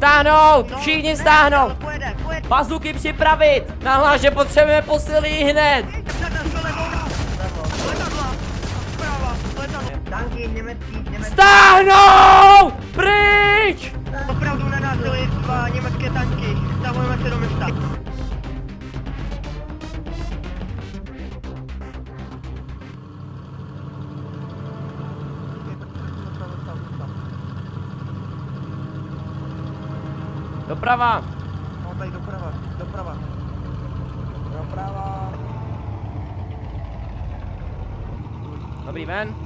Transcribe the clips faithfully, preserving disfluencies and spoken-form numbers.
Stáhnout! No, Všichni ne, stáhnout! ale pojede, pojede. Bazuky připravit! Nahlas, že potřebujeme posily hned! Tanky, německý, německý. Stáhnout! Pryč! Opravdu narazili dva německé tanky. Stahujeme se do města. Doprava! No tady doprava, doprava. Doprava. Dobrý, ven.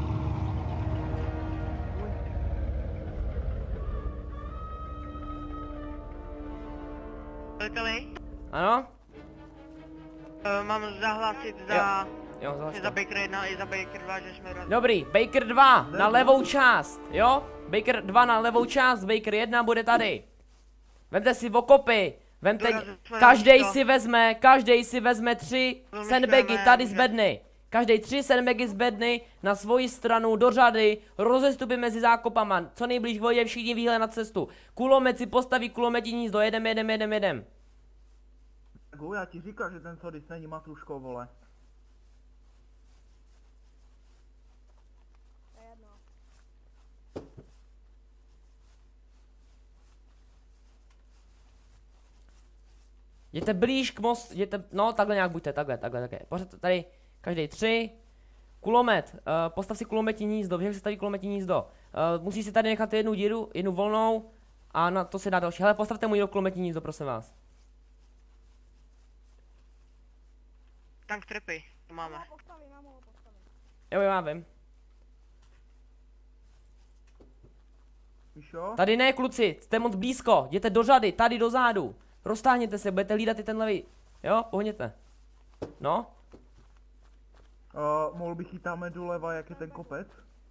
Veliteli, Ano? uh, mám zahlásit za... Jo, I zase. za Baker jedna, i za Baker dva, že jsme razili. Dobrý, Baker dva na levou část, jo? Baker dva na levou část, Baker jedna bude tady. Vemte si okopy, vemte, každej si vezme, každej si vezme tři sandbagy tady z bedny. Každej tři sandbagy z bedny na svoji stranu do řady, rozestupy mezi zákopama, co nejblíž vodě, všichni výhled na cestu. Kulomet si postaví kulometí hnízdo, jedem, jedem, jedem, jedem. Go, já ti říkal, že ten Sodis není matruškou, vole. Jděte blíž k most, jděte, no takhle nějak buďte, takhle, takhle, takhle. Pořád tady, každý tři. Kulomet, uh, postav si kulometí hnízdo, víš, jak se staví kulometí hnízdo. Uh, musí si tady nechat jednu díru, jednu volnou a na to se dá další. Hele, postavte mu jedno kulometí hnízdo, prosím vás. Tank trepy, to máme. Jo, jo, já vím. Víš jo? Tady ne, kluci, jste moc blízko, jděte do řady, tady do zádu. Roztáhněte se, budete hlídat i ten levý. Jo, pohněte. No. Uh, mohl bych jít tam doleva, jak je ten kopec?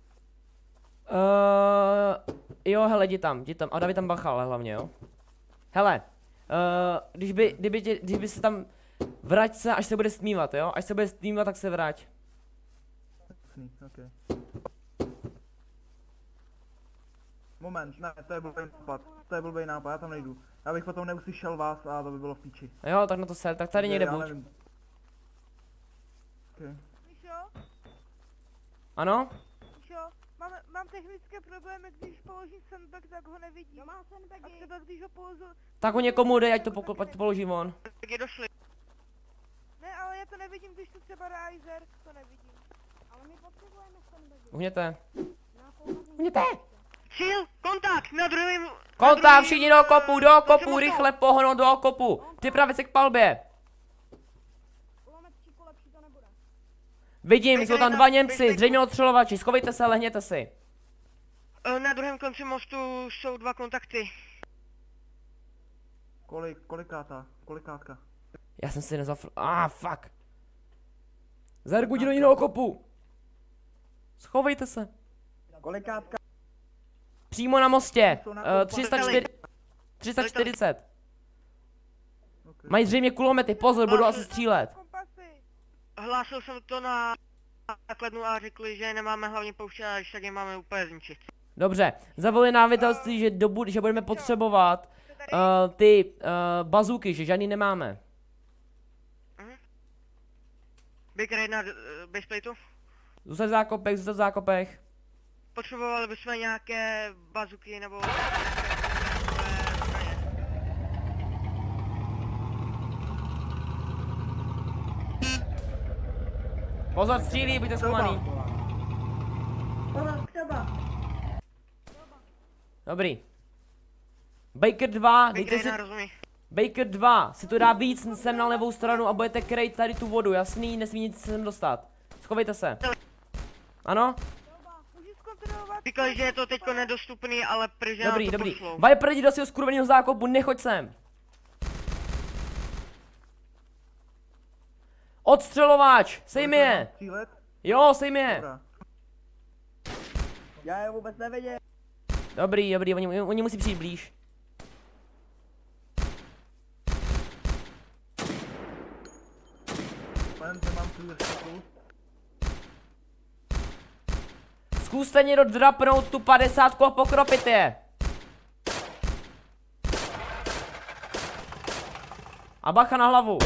Uh, jo, hele, jdi tam, jdi tam. A David tam bacha, ale hlavně, jo. Hele, uh, když by, kdyby, tě, když by se tam, vrať se, až se bude stmívat, jo. Až se bude stmívat, tak se vrať. Jasný, okay. Moment, ne, to je blbý nápad, to je blbý nápad, já tam nejdu. Já bych potom neuslyšel vás a to by bylo v píči. Jo, tak na to se, tak tady Okay, někde já buď. nevím. Okay. Ano? Jo, mám, mám technické problémy, když položím sandbag, tak ho nevidím. Má sandbagy. A třeba když ho položu... Tak ho někomu dej, ať to, pokl, ať to položí on. Tak je došli. Ne, ale já to nevidím, když tu třeba Riser, to nevidím. Ale my potřebujeme sandbagy. Uhněte. Uhněte! Cíl, kontakt, na druhém... Kontakt, všichni do kopu, do kopu, rychle pohnout do kopu. Připravit se k palbě. Vidím, jsou tam dva Němci, zřejmě odstřelovači, schovejte se, lehněte si. Na druhém konci mostu jsou dva kontakty. Kolik, kolikátá, kolikátka? Já jsem si nezafr... Ah, fuck. Zerguď do jiného kopu. Schovejte se. Kolikátka? Přímo na mostě. Uh, tři sta čtyřicet. Okay. Mají zřejmě kulomety, pozor, budou asi střílet. Hlásil jsem to na základnu a řekli, že nemáme hlavně pouštět, a když tak je máme úplně zničit. Dobře, zavolili nám větelství, že, do, že budeme potřebovat uh, ty uh, bazuky, že žádný nemáme. Mhm. Baker jedna uh, baseplate. Zůstat v zákopech, zůstat v zákopech. Potřebovali bychom nějaké bazuky nebo... Pozor, střílí, buďte zkumaný. Dobrý. Baker dva, dejte si... Baker dva, si to dá víc sem na levou stranu a budete krejt tady tu vodu, jasný? Nesmí nic sem dostat. Schovejte se. Ano? Říkali, že je to teďko nedostupný, ale prý, Dobrý, to dobrý. pošlou. Viper, jdi do svého skurveného zákopu, nechoď sem. Odstřelováč, sej mi je. Jo, sej mi je. Já je vůbec nevidím. Dobrý, dobrý, oni, oni musí přijít blíž. Zkuste někdo drapnout tu padesátku a pokropit je. A bacha na hlavu.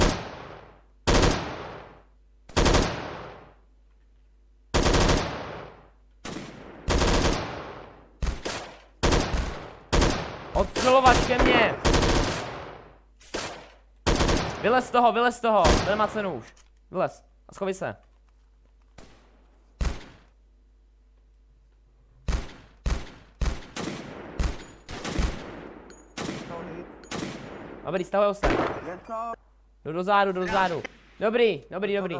Odstřelovač ke mně. Vylez z toho, vylez z toho. To nemá cenu už. Vylez. A schovej se. Dobrý, stahujou se. Jdu do zádu, jdu do zádu. Dobrý, dobrý, dobrý.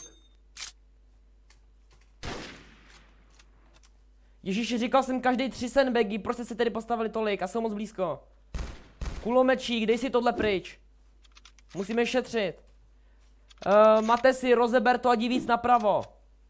Ježíši, říkal jsem každý tři sandbagy, proč jste se tedy postavili tolik a jsou moc blízko. Kulomečík, dej si tohle pryč. Musíme šetřit. Uh, máte si, rozeber to a jdi víc napravo.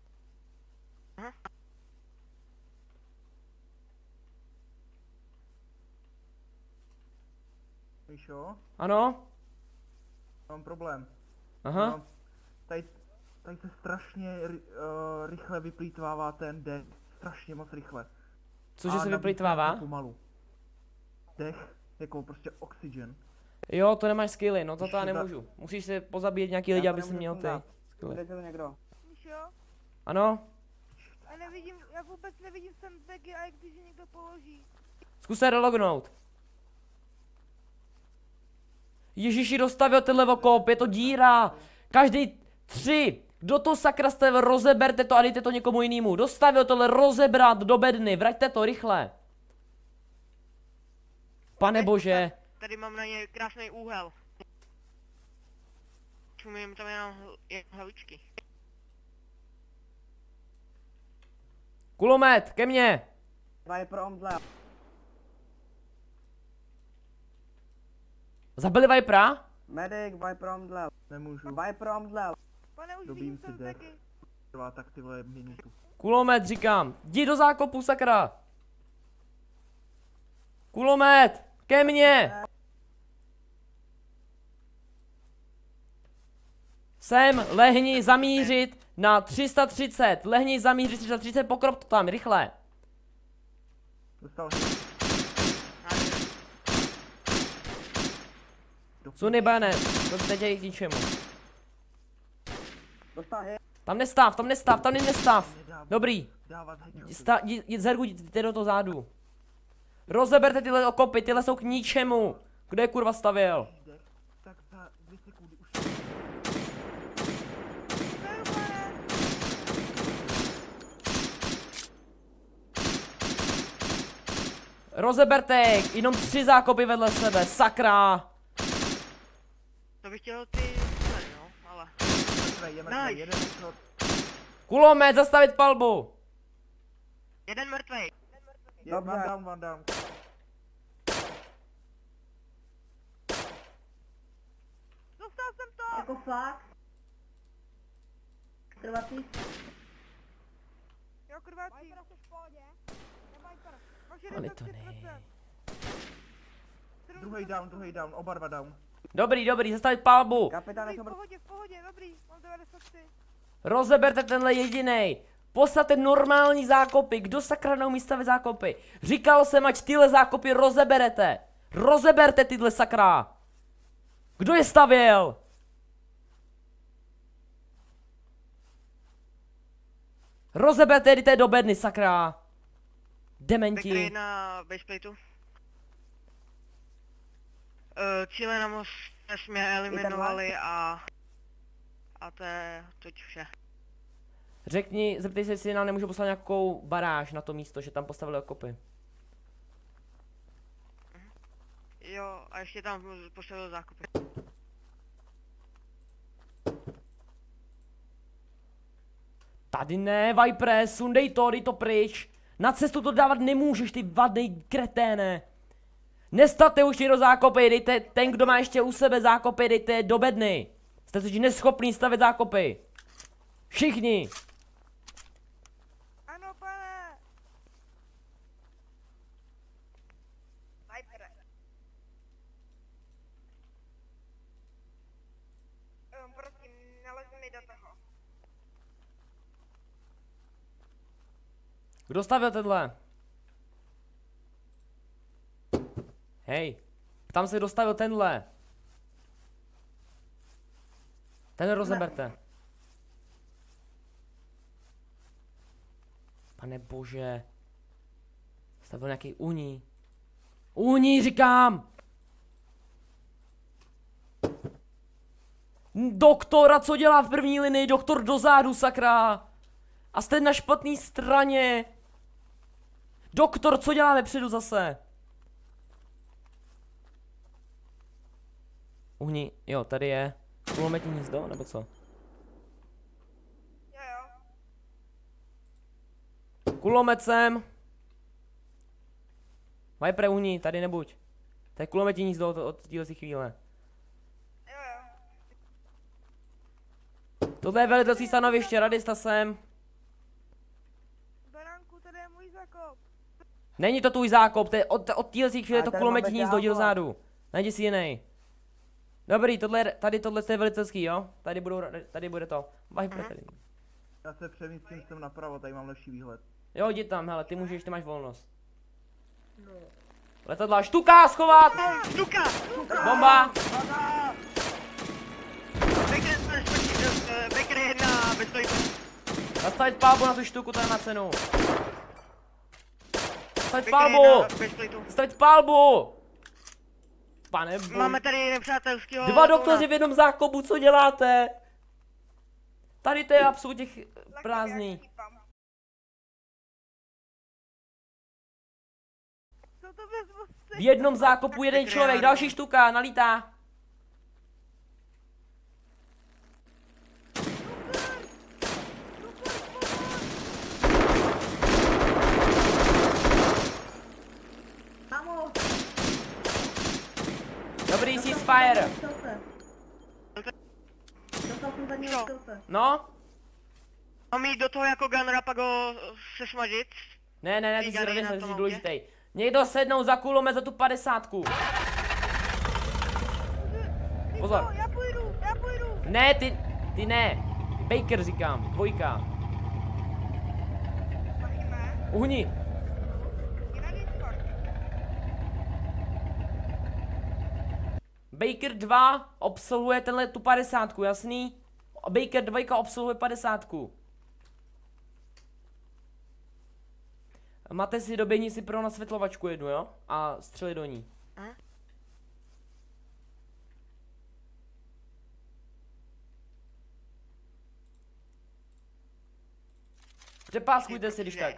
Víš jo? Ano? Mám problém. Aha. Mám, tady, tady se strašně uh, rychle vyplýtvává ten dech. Strašně moc rychle. Cože A se nabíhá vyplýtvává? to pomalu. Dech, jako prostě oxygen. Jo, to nemáš skilly, no to Ještě já ta- nemůžu. Musíš si pozabíjet nějaký lidi, aby si měl ty skilly. Kde to někdo? Víš jo? Ano? Já nevidím, já vůbec nevidím sandbagy a jak když je někdo položí. Zkus se relognout. Ježíši, dostavil tenhle okop, je to díra. Každý tři. Kdo to sakra jste, rozeberte to a dejte to někomu jinému. Dostavil tohle rozebrat do bedny, vraťte to rychle. Pane bože. Tady mám na něj krásný úhel. Čumím tam jenom hl- jen hlavičky. Kulomet, ke mně. Viper omdlel. Zabili Vipera? Medic, Viper omdlel. Nemůžu. Viper omdlel. Pane, už Dobím vidím si dech. sandbagy. Trvá tak ty vole minutu. Kulomet, říkám. Jdi do zákopu, sakra. Kulomet, ke mně. Sem, lehni zamířit na tři sta třicet. Lehni zamířit tři sta třicet, pokrop to tam, rychle. Dostal Suny banet, to teď je k ničemu. Dostal hit. Tam nestav, tam nestav, tam nestav. Dobrý. dávat headshot. Sta, jdi, jdi, zergu, jdi do toho zádu. Rozeberte tyhle okopy, tyhle jsou k ničemu. Kdo je kurva stavěl? Dech, tak za dvě sekundy už. Beru, pane. Rozeberte, jenom tři zákopy vedle sebe, sakra. To bych chtěl ty tyhle, no, ale... Mrtvej, je mrtvej, Nice. jeden headshot. Kulomet, zastavit palbu. Jeden mrtvej. Je, one down, one down. Dostal jsem to! Jako fakt? Trvatý? Jo, krvácí. Mám Ale to šedesát tři ne. procent. Druhý down, druhý down, oba dva down. Dobrý, dobrý, zastavit palbu. Kapitáne, Dobrý, v to pohodě, v pohodě, dobrý. Mám devadesát tři. Rozeberte tenhle jedinej. Postavte normální zákopy. Kdo sakra neumí stavět zákopy? Říkal jsem, ať tyhle zákopy rozeberete. Rozeberte tyhle sakra. Kdo je stavěl? Rozeberte, jdete do bedny, sakra. Vektor Dementi. jedna baseplateu. Uh, cíle na most jsme eliminovali a... A to je teď vše. Řekni, zeptej se, jestli nám nemůžu poslat nějakou baráž na to místo, že tam postavili okopy. Jo, a ještě tam postavil zákupy. Tady ne, Vipere, sundej to, dej to pryč. Na cestu to dávat nemůžeš, ty vadnej kreténe. Nestavte už do zákopy, dejte, ten, kdo má ještě u sebe zákopy, dejte do bedny. Jste totiž neschopný stavět zákopy. Všichni. Ano, pane. Viper. Um, prosím, nalez mi do toho. Kdo stavil tenhle? Hej, tam se dostavil tenhle. Ten rozeberte. Pane bože. Stavil nějaký uní. Uní říkám! Doktora, co dělá v první linii? Doktor dozadu, sakra! A jste na špatné straně. Doktor, co dělá vepředu zase? Uhni, jo, tady je. Kulometní hnízdo, nebo co? Jo, jo. Kulomet sem. Viper, uhni, tady nebuď. To je kulometní hnízdo od, od téhle chvíle. Jo, jo. Tohle je velitelství stanoviště, radista sem. Baránku, tady je můj zákop. Není to tvůj zákop, to je od, od téhle chvíle A to tady kulometní máme hnízdo, jdi tábor. dozadu. Najdi si jiný. Dobrý, tohle, je- tady tohle je velitelský, jo? Tady budou, tady bude to. Viper tady. Já se přemístím sem napravo, tady mám lepší výhled. Jo, jdi tam, hele, ty můžeš, ty máš volnost. Letadla, štuka, schovat! Štuka! Bomba! Baker, uh, Baker jedna, bez toho. Nastavit palbu na tu štuku, to nemá cenu. Nastavit Baker palbu! jedna, bez toho. Nastavit palbu! Pane bože. Máme tady nepřátelského... Dva doktoři v jednom zákopu, co děláte? Tady to je absolutně ch- prázdný. Co to bez V jednom zákopu jeden člověk, další štuka, nalítá. Dobrý, ceasefire. Jo. No? Mám jít do toho jako gunner a pak ho sesmažit. Ne, ne, ne, ty jsi Ejga, rodin, na ty tom jsi autě. důležitý. Někdo sednou za kulomet za tu padesátku. Pozor. Já půjdu, já půjdu. Ne, ty, ty ne. Baker říkám, dvojka. Pojďme. Uhni. Je na Discord. Baker dva obsluhuje tenhle tu padesátku, jasný? Baker dva obsluhuje padesátku. Máte si doběhni si pro nasvětlovačku jednu, jo? A střeli do ní. Aha. Přepáskujte si, když tak.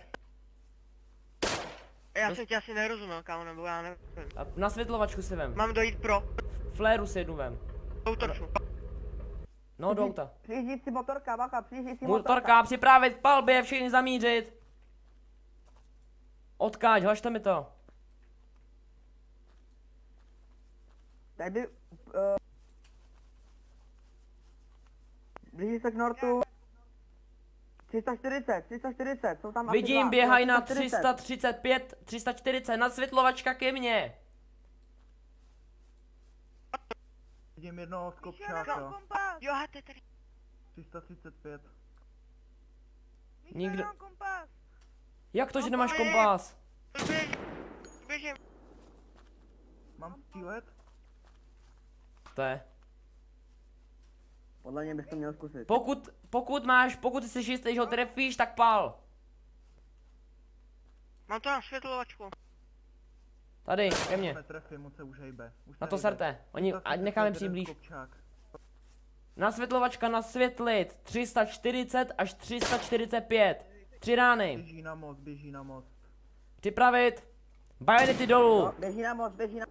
Já jsem tě asi nerozuměl, kámo, nebo já nevím. A nasvětlovačku si vem. Mám dojít pro Fléru si jednu vem. autorku. No, do auta. Přijíždí si motorka, bacha, přijíždí si motorka. Motorka, připravit palbě, všechny zamířit. Odkáď, hlašte mi to. Tady, uh, blíží se k nortu. tři sta čtyřicet, tři sta čtyřicet, jsou tam asi Vidím, dva. běhají na tři sta tři čtyřicet. sta třicet pět, tři sta čtyřicet, nasvětlovačka ke mně. Vidím jednoho z Mám kopčáka. kompas. Jo, a to je tady. tři sta třicet pět. Míša, Nikdo- mám kompas. Jak to, že No, nemáš pojď. kompas? Běž, běžím. Mám střílet? To je. Podle mě bys to měl zkusit. Pokud, pokud máš, pokud jsi jistý, že ho trefíš, tak pal. Mám to na světlovačku. Tady, ke mně. Netrefím, moc se už hejbe. Už Na se to hejbe. serte. Oni, tři sta ať necháme třicet jeden přiblíž. kopčák. Nasvětlovačka nasvětlit. tři sta čtyřicet až tři sta čtyřicet pět. Tři rány. Běží na most, běží na most. Připravit. Bajonety dolů. No, běží na most, běží na...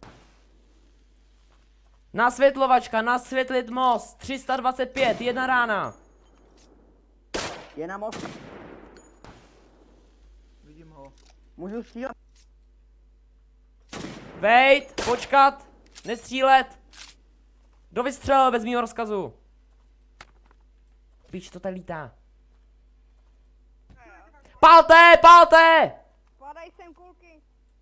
Nasvětlovačka, nasvětlit most. tři sta dvacet pět, jedna rána. Je na most. Vidím ho. Můžu střílet? Vejt, počkat, nestřílet. Kdo vystřelil bez mýho rozkazu? Píč, to tady lítá. Palte, palte! Padaj sem kulky.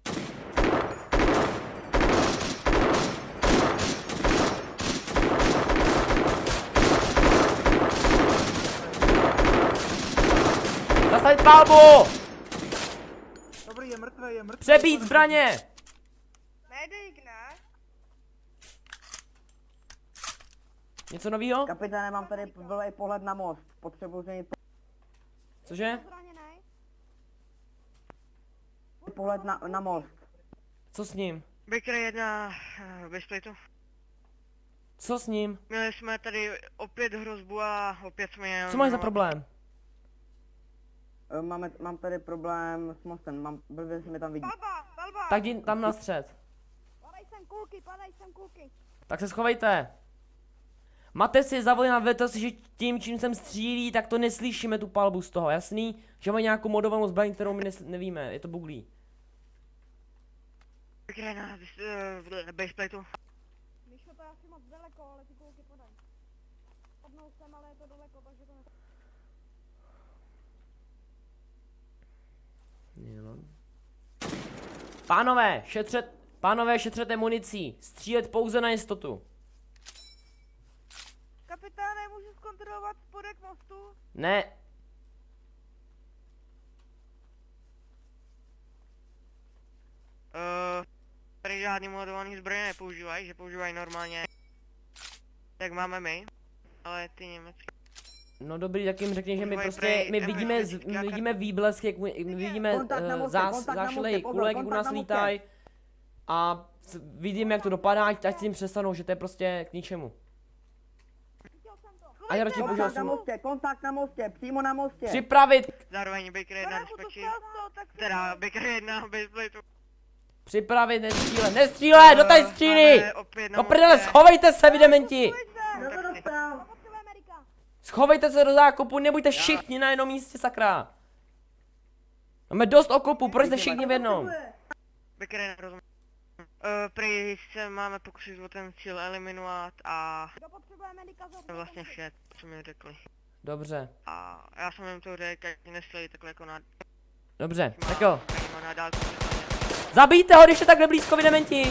Zastavit palbu! Dobrý, je mrtvý, je mrtvý. Přebít zbraně! Medic, ne? Něco novýho? Kapitáne, mám tady blbý pohled na most. Potřebuji změnit Cože? pohled na, na most. Co s ním? Baker jedna uh, bez plejtu. Co s ním? Měli jsme tady opět hrozbu a opět jsme jenom... Co máš za problém? Eh, Máme, mám tady problém s mostem, mám, blbě se mi tam vidí. Palba, palba. Tak jdi tam na střed. Padaj sem kulky, padaj sem kulky. Tak se schovejte. Máte si zavolit na veto, že tím, čím jsem střílí, tak to neslyšíme tu palbu z toho, jasný? Že mají nějakou modovanou zbraň, kterou my nes nevíme, je to buglí. Baker jedna uh, bez plejtu. Myšlo to je asi moc daleko, ale ty kulky podaj. Padnou sem, ale je to daleko, takže to ne... Pánové, šetřet, pánové, šetřete municí, střílet pouze na jistotu. Kapitáne, můžu zkontrolovat spodek mostu? Ne. Uh, tady žádný modovaný zbraně nepoužívají, že používají normálně, jak máme my, ale ty německý. No dobrý, tak jim řekni, že my Používají prostě, prej- my prej- vidíme, z, fyzická my karta. vidíme výblesk, jak my, my vidíme Kontakt na uh, mostě, zás, kontakt na zášlej mostě, pozor, kulek, jak u kontakt nás na mostě. lítají. A c- vidíme, jak to dopadá, ať ať si jim přestanou, že to je prostě k ničemu. A já radši použil Kontakt na jsem mostě, kontakt na mostě, přímo na mostě. připravit, Zároveň Baker jedna Baráku, to dispečí, stál sto, tak si... teda Baker jedna bez plejtu. připravit, nestřílet, nestřílet, do té stříly! Máme opět na No prdele, mostě. schovejte se, vy dementi! Kdo to dostal? Potřebuje Amerika. Schovejte se do zákopu, nebuďte všichni na jednom místě, sakra. Máme dost okopů, proč jste všichni v jednom? Baker jedna, rozumím. Uh, prý se máme pokusit o ten cíl eliminovat a Kdo potřebuje Amerika? to je vlastně vše, co mi řekli. Dobře, A já jsem jim to řekl, ať nestřelí takhle jako na... dobře, tak jo. Na dálku. Zabijte ho, když je takhle blízko, vy dementi!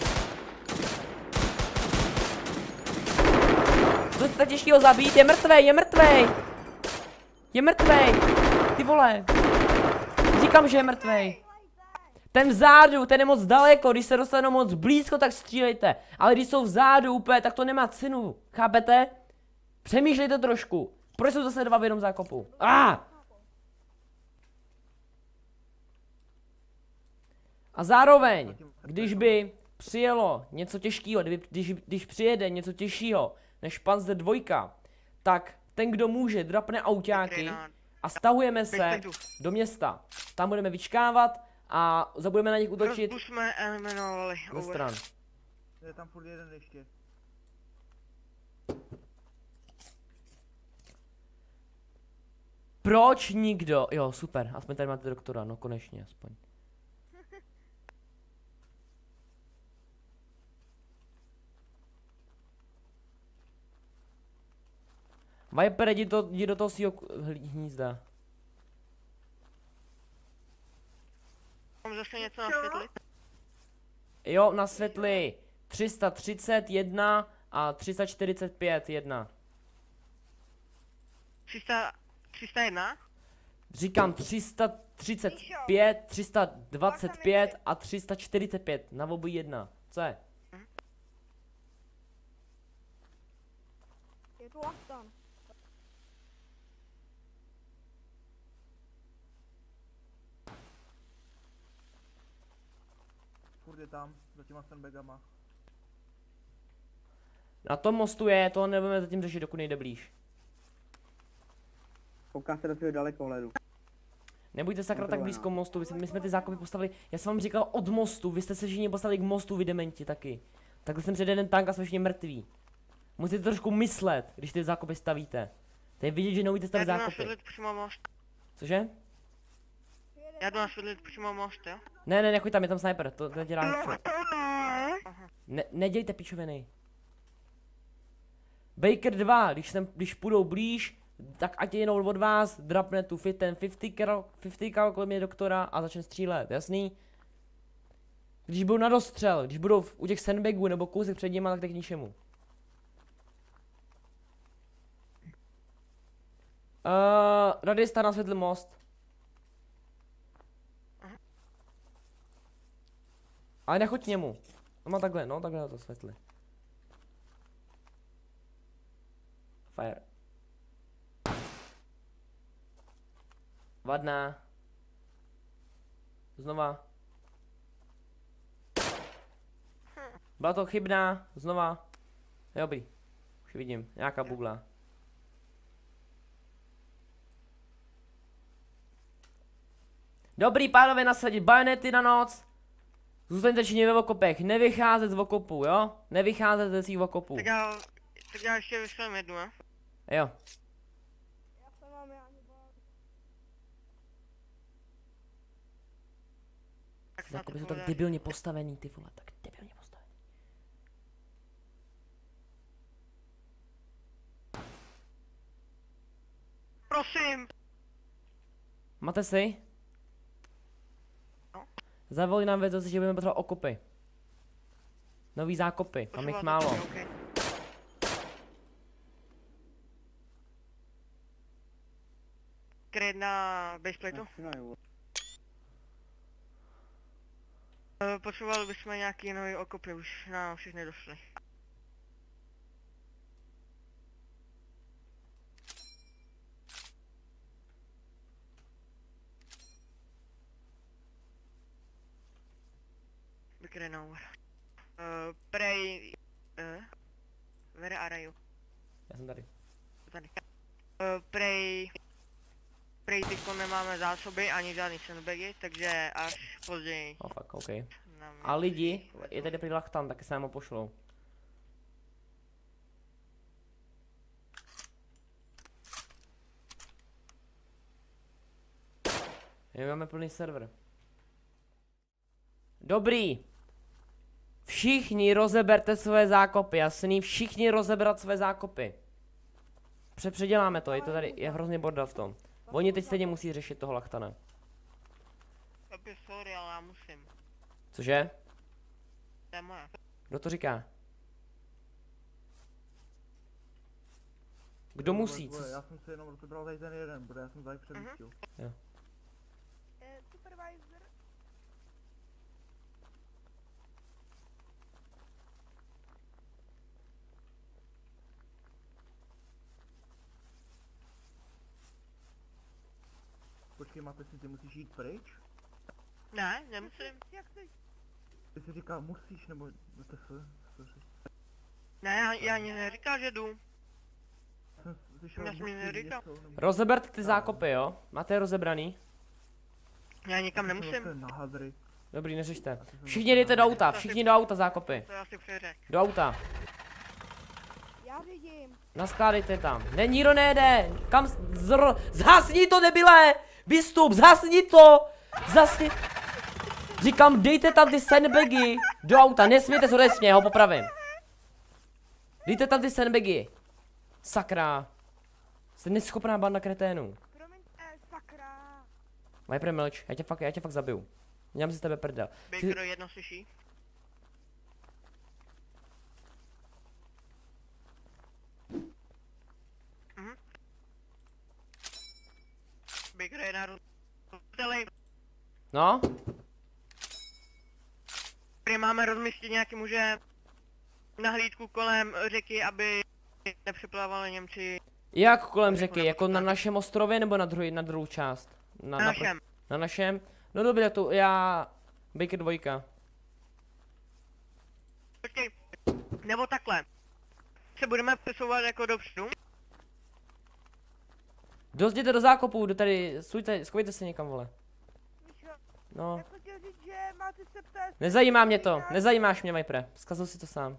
Co je tak těžkýho zabít? Je mrtvej, je mrtvej! Je mrtvej! Ty vole! Říkám, že je mrtvej. Ten vzadu, ten je moc daleko, když se dostanou moc blízko, tak střílejte. Ale když jsou vzadu úplně, tak to nemá cenu, chápete? Přemýšlejte trošku. Proč jsou zase dva v jednom zákopu? Ah! A zároveň, když by přijelo něco těžkého, když, když přijede něco těžšího než Panzer dva, tak ten, kdo může, drapne autáky a stahujeme se do města. Tam budeme vyčkávat a budeme na nich útočit Hrozbu jsme eliminovali. ze over. stran. Je tam furt jeden ještě. Proč nikdo? Jo, super, aspoň tady máte doktora, no konečně aspoň. Viper, jdi, to, jdi do toho svýho hnízda. Mám zase něco nasvětlit? Jo, na světli tři sta třicet jedna a tři sta čtyřicet pět jedna. tři sta, tři sta jedna? Říkám tři sta třicet pět, tři sta dvacet pět a tři sta čtyřicet pět, na obojí jedna. Co je? Je tu Aston. Furt je tam, za těma sandbagama. Na tom mostu je, to nebudeme zatím řešit, dokud nejde blíž. Koukám se do svého dalekohledu. Nebuďte sakra tak blízko mostu, my jsme, my jsme ty zákopy postavili, já jsem vám říkal od mostu, vy jste se všichni postavili k mostu, vy dementi taky. Takhle jsem před jeden tank a jsme všichni mrtví. Musíte trošku myslet, když ty zákopy stavíte. To je vidět, že neumíte stavit Já jdu zákopy. nasvětlit přímo most. Cože? Já jdu nasvětlit přímo most, jo? Ne, ne, nechoď tam, je tam sniper, to nedělá No nic. to ne. Ne, nedějte pičoviny. Baker dva, když, sem, když půjdou blíž, tak ať jenou od vás, drapne tu fit, ten padesát cal, padesát cal kolem je doktora a začne střílet, jasný? Když budou na dostřel, když budou v, u těch sandbagů nebo kousek před nimi, tak to k ničemu. Uh, radista na světlý most. Ale nechoď k němu. No má takhle, no takhle na to světli. Fire. Vadná. Znova. Byla to chybná, znova. Dobrý. Už vidím, nějaká bugla. Dobrý, pánové, nasadit bajonety na noc. Zůstaňte všichni ve okopech, nevycházet z okopu, jo? Nevycházet ze svých okopů. Tak já, tak já ještě vyšlem jednu, ne? Jo. Já se mám já nebo... Tak snad Jakoby to jsou tak povede. debilně postavený, ty vole, tak debilně postavený. Prosím! Máte si? No. Zavolí nám věc, že budeme potřebovat okopy. Nový zákopy, mám jich málo. Okay. Kryt na baseplatu. Eh, Potřebovali bychom nějaký nový okopy, už nám všechny došly. Vykryt now. Uh, prej... Uh, where are you? Já jsem tady. Tady. Uh, prej... Prej teďko nemáme zásoby ani žádný sandbagy, takže až později. Oh fuck, ok. nám A lidi, je tady prý lachtan, taky se nám ho pošlou. My máme plný server. Dobrý. Všichni rozeberte své zákopy, jasný? Všichni rozebrat své zákopy. Přepředěláme to, je to tady, je hrozný bordel v tom. Oni teď stejně musí řešit toho lachtana. Chlapi, sorry, ale já musím. Cože? To je moje. Kdo to říká? Kdo musí? Co? Já jsem si jenom rozebral tady ten jeden, protože já jsem tady přemístil. Eh, supervisor. Počkej, máte si, ty musíš jít pryč? Ne, nemusím. Jak chceš? Ty jsi říkal musíš, nebo to se, sorry. Ne, já, já ani neříkal, že jdu. Jsem slyšel Já jsem musíš neříkal. něco, nebo... Rozeberte ty zákopy, jo? Máte je rozebraný? Já nikam Jsem nemusím. zase na hadry. Dobrý, neřešte. Všichni jdete do auta, všichni do auta zákopy. To já si přeřek. Do auta. Já řídím. Naskládejte tam. Ne, nikdo nejede. Kam s- zr... Zhasni to, debile! Vystup, zhasni to! Zhasni... Říkám, dejte tam ty sandbagy do auta, nesmějte se odejít, já ho popravím. Dejte tam ty sandbagy. Sakra. Jste neschopná banda kreténů. Promiň, eh, sakra. Viper, mlč, já tě fakt, já tě fakt zabiju. Dělám si z tebe prdel. Ty- Baker jedno slyší. Mhm. Baker je na rozdělej. No? Prý máme rozmístit nějaký muže nahlídku kolem řeky, aby nepřeplavali Němci Jak kolem řeky, jako na našem ostrově nebo na, druhý, na druhou část? na našem. Na našem? No dobře, to já... Baker dvojka. Počkej, nebo takhle. Se budeme přesouvat jako dopředu. Dozděte do zákopů, do tady, stůjte, schovejte se někam, vole. Míšo, No, já jsem chtěl říct, že máte se ptát... nezajímá mě to, nezajímáš mě, Viper, vzkazil si to sám.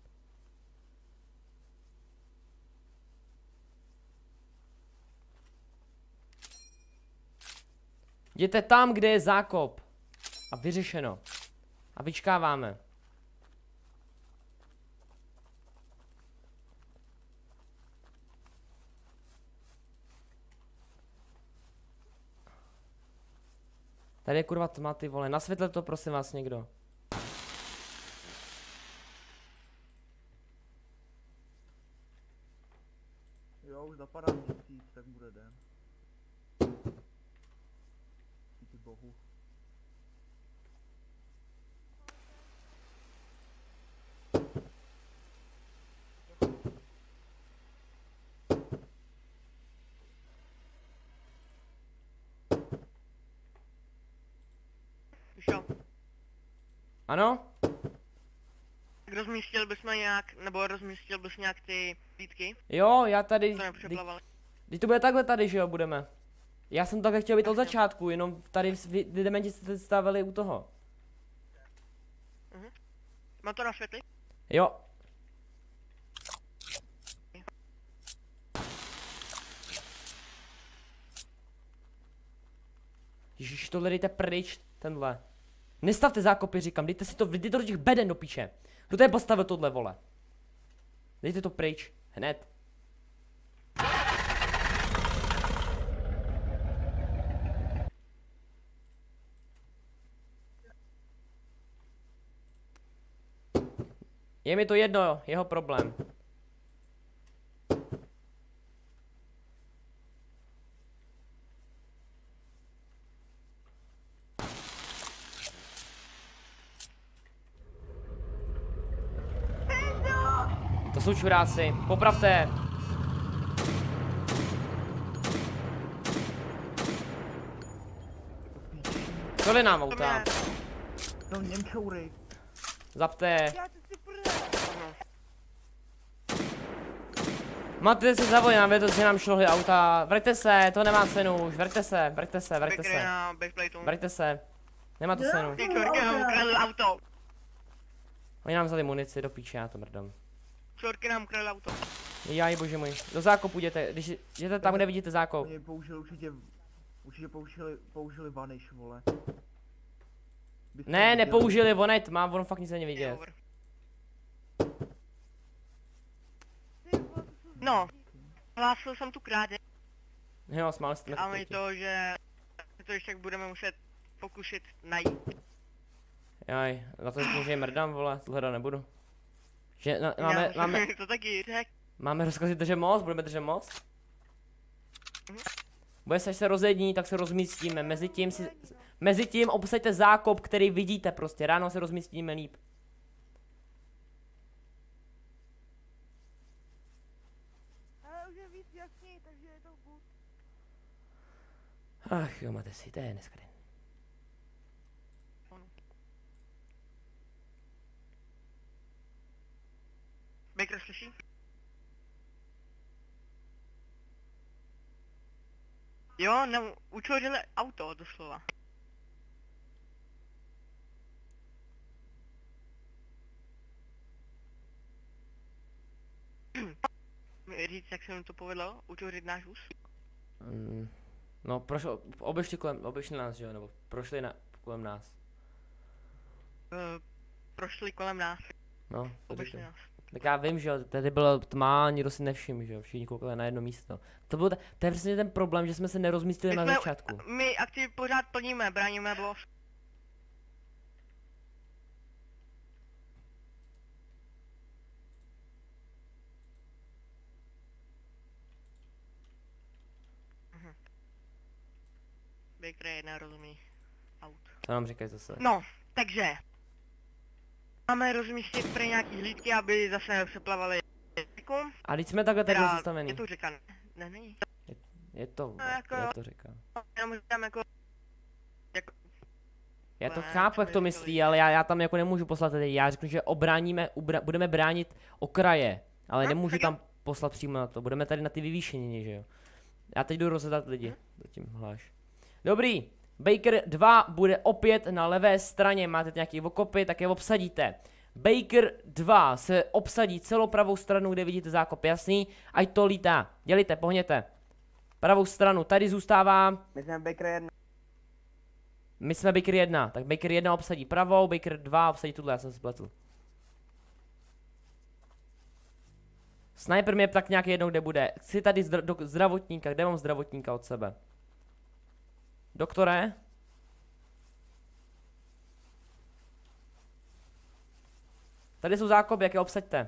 Jděte tam, kde je zákop. A vyřešeno. A vyčkáváme. Tady je kurva tma, ty vole, nasvětle to prosím vás někdo. Jo, už zapadá měsíc, tak bude den. Díky bohu. Jo. Ano? Tak rozmístil bys nějak, nebo rozmístil bys nějak ty plítky, Jo, já tady... to nepřeplavali. Když to bude takhle tady, že jo, budeme. Já jsem takhle chtěl být od začátku, jenom tady vy vy dementi jste stavili u toho. Mhm. Má to na světli? Jo. Ježiš, tohle dejte pryč, tenhle. Nestavte zákopy, říkám, dejte si to, dejte to do těch beden do píče. Kdo to je postavil tohle, vole? Dejte to pryč, hned. Je mi to jedno, jeho problém. To jsou čuráci, popravte. Co vy nám auta? No Němčoury. Zapte. Já ty si prdele. Máte se zavoj nám, to si nám šlohli auta. Vraťte se, to nemá cenu už, vraťte se, vraťte se, vraťte Bakery se. na backplateu. Vraťte se. Nemá to cenu. Ty čorky nám ukradli auto. Oni nám vzali munici do píče, já to mrdám. Čorky nám ukradli auto. Jaj, bože můj. Do zákopu jděte, když jděte tam, kde vidíte zákop. Oni použili určitě, určitě použili, použili vaniš, vole. Byste Ne, viděli. nepoužili, on je tmá, on fakt nic není vidět. Over. Ty vole, to jsou No. Hlásil jsem tu krádež, Jo, smáli jste ale i na to, že to ještě budeme muset pokusit najít. Jaj, za to řekni, že je mrdám, vole, tohle nebudu. Že na, máme, Já máme, to taky řek. máme rozkazy držet most, budeme držet most? Mhm. Bude se, až se rozjední, tak se rozmístíme, mezi tím si, mezi tím obsaďte zákop, který vidíte prostě, ráno se rozmístíme líp. Ale už je víc jasněji, takže je to good. Ach jo, máte si, to je dneska den. Baker slyší? Jo, no, učorili auto, doslova. Říct, jak se mi to povedlo, učořit náš vůz? Mm, no, prošlo, obešli kolem, obešli nás, že jo, nebo prošli na, kolem nás. Uh, prošli kolem nás, No, to obešli řekl. nás. Tak já vím, že jo, tady byla tma, nikdo si nevšiml, že jo, všichni koukali na jedno místo. To byl, ta, to je přesně ten problém, že jsme se nerozmístili My na jsme- začátku. My akci pořád plníme, bráníme boss. Mhm. Baker je nerozumí aut. Co nám říkají zase? No, takže. Máme rozmístit pro nějaký hlídky, aby zase přeplavali. A teď jsme takhle tady Teda, zastavený. je to řeka, ne? Ne, není. Je to, No, jako je jo. to říká. Jenom říkám jako... jako Já to Ne, chápu, jak to mi myslí, říkali. ale já, já tam jako nemůžu poslat lidi. Já řeknu, že obráníme, ubra, budeme bránit okraje, ale No, nemůžu tak tam poslat přímo na to. Budeme tady na ty vyvýšení, že jo. Já teď jdu rozhledat lidi, Hm? zatím hláš. Dobrý, Baker dva bude opět na levé straně, máte nějaký okopy, tak je obsadíte. Baker dva se obsadí celou pravou stranu, kde vidíte zákop, jasný? Ať to lítá, dělíte, pohněte. Pravou stranu, tady zůstává. My jsme Baker jedna. My jsme Baker jedna, tak Baker jedna obsadí pravou, Baker dva obsadí tuhle, já jsem se spletl. Sniper mě tak nějak jednou kde bude. Chci tady zdra do zdravotníka, kde mám zdravotníka od sebe? Doktore? Tady jsou zákopy, jak je obsaďte.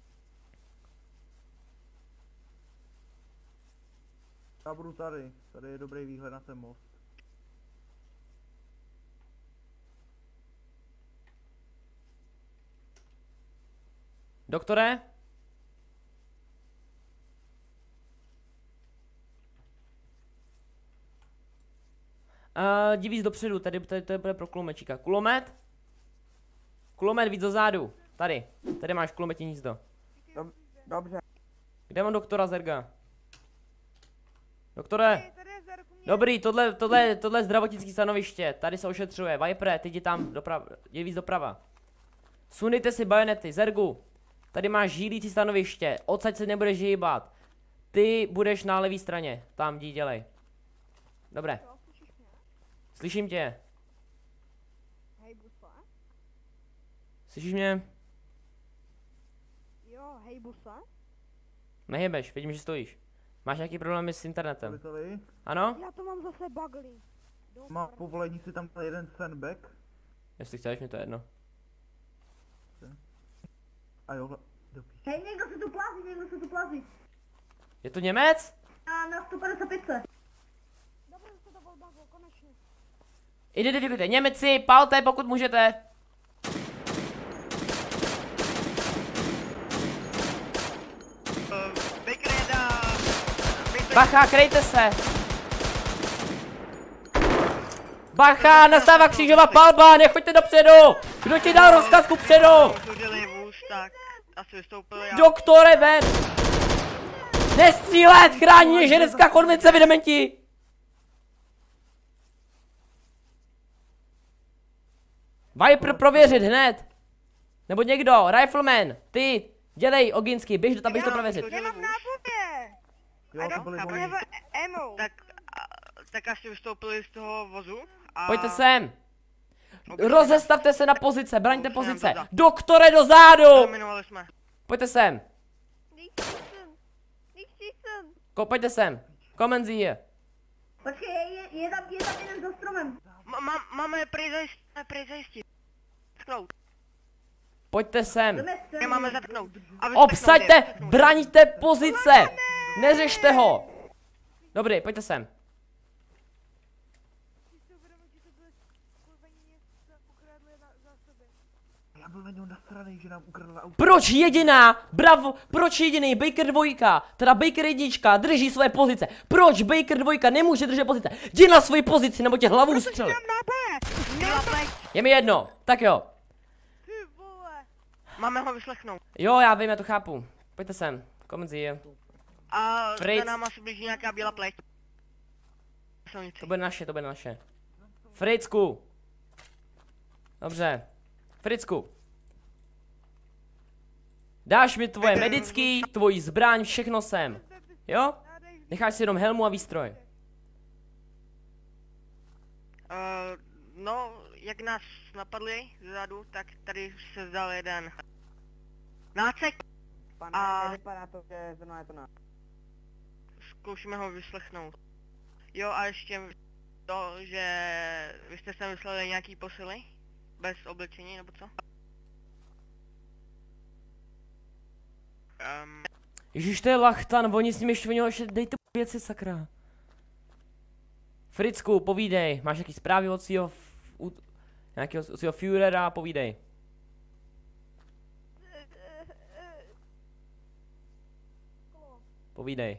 Já budu tady, tady je dobrý výhled na ten most. Doktore? Uh, jdi víc dopředu, tady, tady to bude pro kulomečíka. Kulomet? Kulomet víc do zádu. Tady, tady máš kulometní hnízdo. Dob dobře. Kde mám doktora Zerga? Doktore, Tady, tady je Zerg u mě. dobrý, tohle, tohle, tohle je zdravotnické stanoviště, tady se ošetřuje. Vipere, ty jdi tam doprava, jdi víc doprava. Sundejte si bajonety, Zergu. Tady máš žílící stanoviště, odsaď se nebudeš hýbat. Ty budeš na levé straně, tam jdi dělej. Dobré. Jo, slyšíš mě? Slyším tě. Hej, Buse. Slyšíš mě? Jo, hej, Buse. Nehybeš, vidím, že stojíš. Máš nějaký problémy s internetem? Politovi. Ano? Já to mám zase bugly. Má povolení si tam dát jeden sandbag. Jestli chceš, mi to je jedno. A jo, do píči. Hej, někdo se tu plazí, někdo se tu plazí. Je to Němec? Na, na sto padesát pět. Dobře, že jste to odbavil, konečně. Identifikujte Němeci, palte pokud můžete. Uh, Baker jedna... Baker... Bacha, krejte se. Bacha, nastává křížová palba, nechoďte dopředu. Kdo ti dal rozkaz kupředu? Služili vůz, tak asi vystoupil já. Doktore, ven. Nestřílet, chrání ženevská konvence, vy dementi. Viper prověřit hned. Nebo někdo, Rifleman, ty, dělej Oginsky, běž do tam, běž to prověřit. Nemám nábojě. Jo, to byly chápu. oni. Nebo ammo. Tak, a, tak asi vystoupili z toho vozu a... Pojďte sem. Obyčejně. Rozestavte se na pozice, braňte Už jsem pozice. dozad. Doktore, do zádu. Eliminovali jsme. Pojďte sem. Nixon. Nixon. Ko, pojďte sem. Komenzí je. Počkej, je, je, je tam, je tam jeden za stromem. Ma, ma, máme je prý zajistit, prý zajistit. Zatknout. Pojďte sem. Jdeme Je sem. máme zatknout. A vyslechnout Obsaďte, je, vyslechnout je. braňte pozice. Neřešte ho. Dobrý, pojďte sem. Ty si uvědomil, že to byly kurvení města, ukradli na zásoby. Já byl na něho nasranej, že nám ukradla auto. Proč jediná, bravo, proč jediný Baker dvojka, teda Baker jednička drží své pozice? Proč Baker dvojka nemůže držet pozice? Jdi na svoji pozici, nebo tě hlavu střeli. Byla pleť. Je mi jedno, tak jo. Ty vole. Máme ho vyslechnout. Jo, já vím, já to chápu. Pojďte sem, komenzí je. A Fritz. za náma se blíží nějaká bílá pleť. Silnici. To bude naše, to bude naše. Fricku. Dobře. Fricku. Dáš mi tvoje medický, tvoji zbraň, všechno sem. Jo? Necháš si jenom helmu a výstroj. Uh, no, jak nás napadli zezadu, tak tady se zdal jeden nácek. Pane, A- nevypadá to, že zrovna je to na... Zkoušíme ho vyslechnout. Jo a ještě to, že vy jste sem vyslali nějaký posily? Bez oblečení nebo co? Um, Ježiš, to je lachtan, oni s nimi švinilo, ještě dejte věci, sakra. Fricku, povídej, máš nějaký zprávy od svýho, f- u- nějakého od svýho Führera, povídej. Povídej.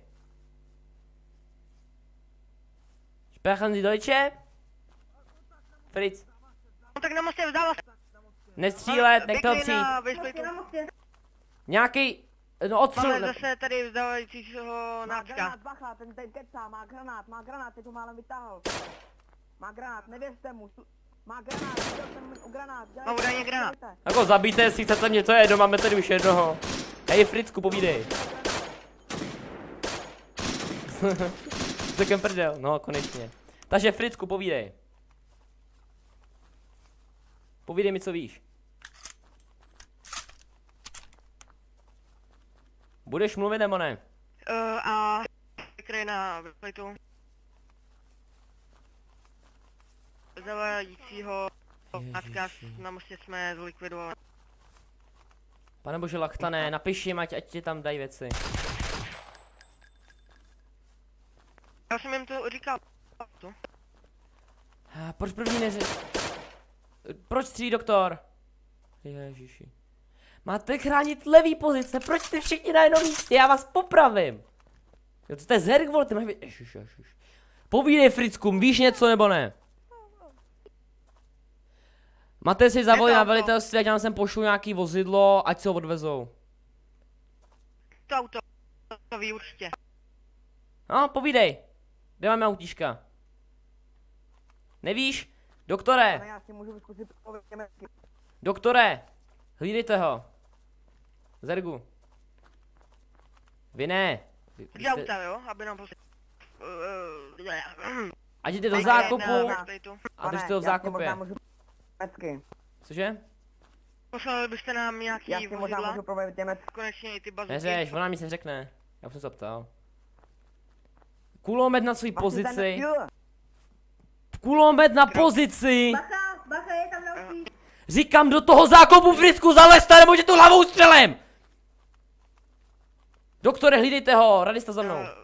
Sprechen Sie Deutsche? Fritz, no tak na mostě vzdala. nestřílet, nechte ho přijít. Prostě na mostě. Nějaký, no odstřel, Máme ne- zase tady vzdávajícího Má nácka. granát, bacha, ten, ten kecá, má granát, má granát, teď ho málem vytáhl. Má granát, nevěřte mu, su- má granát, viděl jsem u granát, dělejte, Má údajně granát. dělejte. jako zabijte, jestli chcete mě, to je jedno, máme tady už jednoho. Hej Fricku, povídej. Takem prdel, no konečně. Takže Fricku, povídej. Povídej mi, co víš. Budeš mluvit nebo ne? Uh, a který na vyplitu. Zavajícího nácka na mostě jsme zlikvidovali. Pane bože lachtane, napiš jim, ať, ať ti tam dají věci. Já jsem jim to říkal. To? A proč první neři... Proč střílí doktor? Ježiši. Máte chránit levý pozice, proč jste všichni na jednom místě, já vás popravím. Jo, to je Zerg, vole, ty máš být... Ježiš, ježiš. Povídej Fricku, víš něco nebo ne? Máte si zavolit Je to na auto. velitelství, ať nám sem pošlu nějaký vozidlo, ať se ho odvezou. To auto, to ví určitě. No, povídej. Kde máme autíška? Nevíš? Doktore, Pane, já si můžu zkusit povědět německy. doktore, hlídejte ho. Zergu. Vy ne. Vy, vy Kde jste, auta, jo? Aby nám prostě... ať jděte do zákupu a Pane, držte ho v já si možná zákupě. můžu německy. Cože? Poslali byste nám Já nějaký si možná vozidla? můžu povědět německy. Konečně i ty bazuky. Neřeš, ona mi se řekne. Já jsem se ptal. Kulomet na svůj pozici. Kulomet na pozici. Bacha, bacha, je tam další. Říkám do toho zákopu, Fricku, zalezte, nebo že tu hlavou střelem! Doktore, hlídejte ho, radista za mnou. Eh,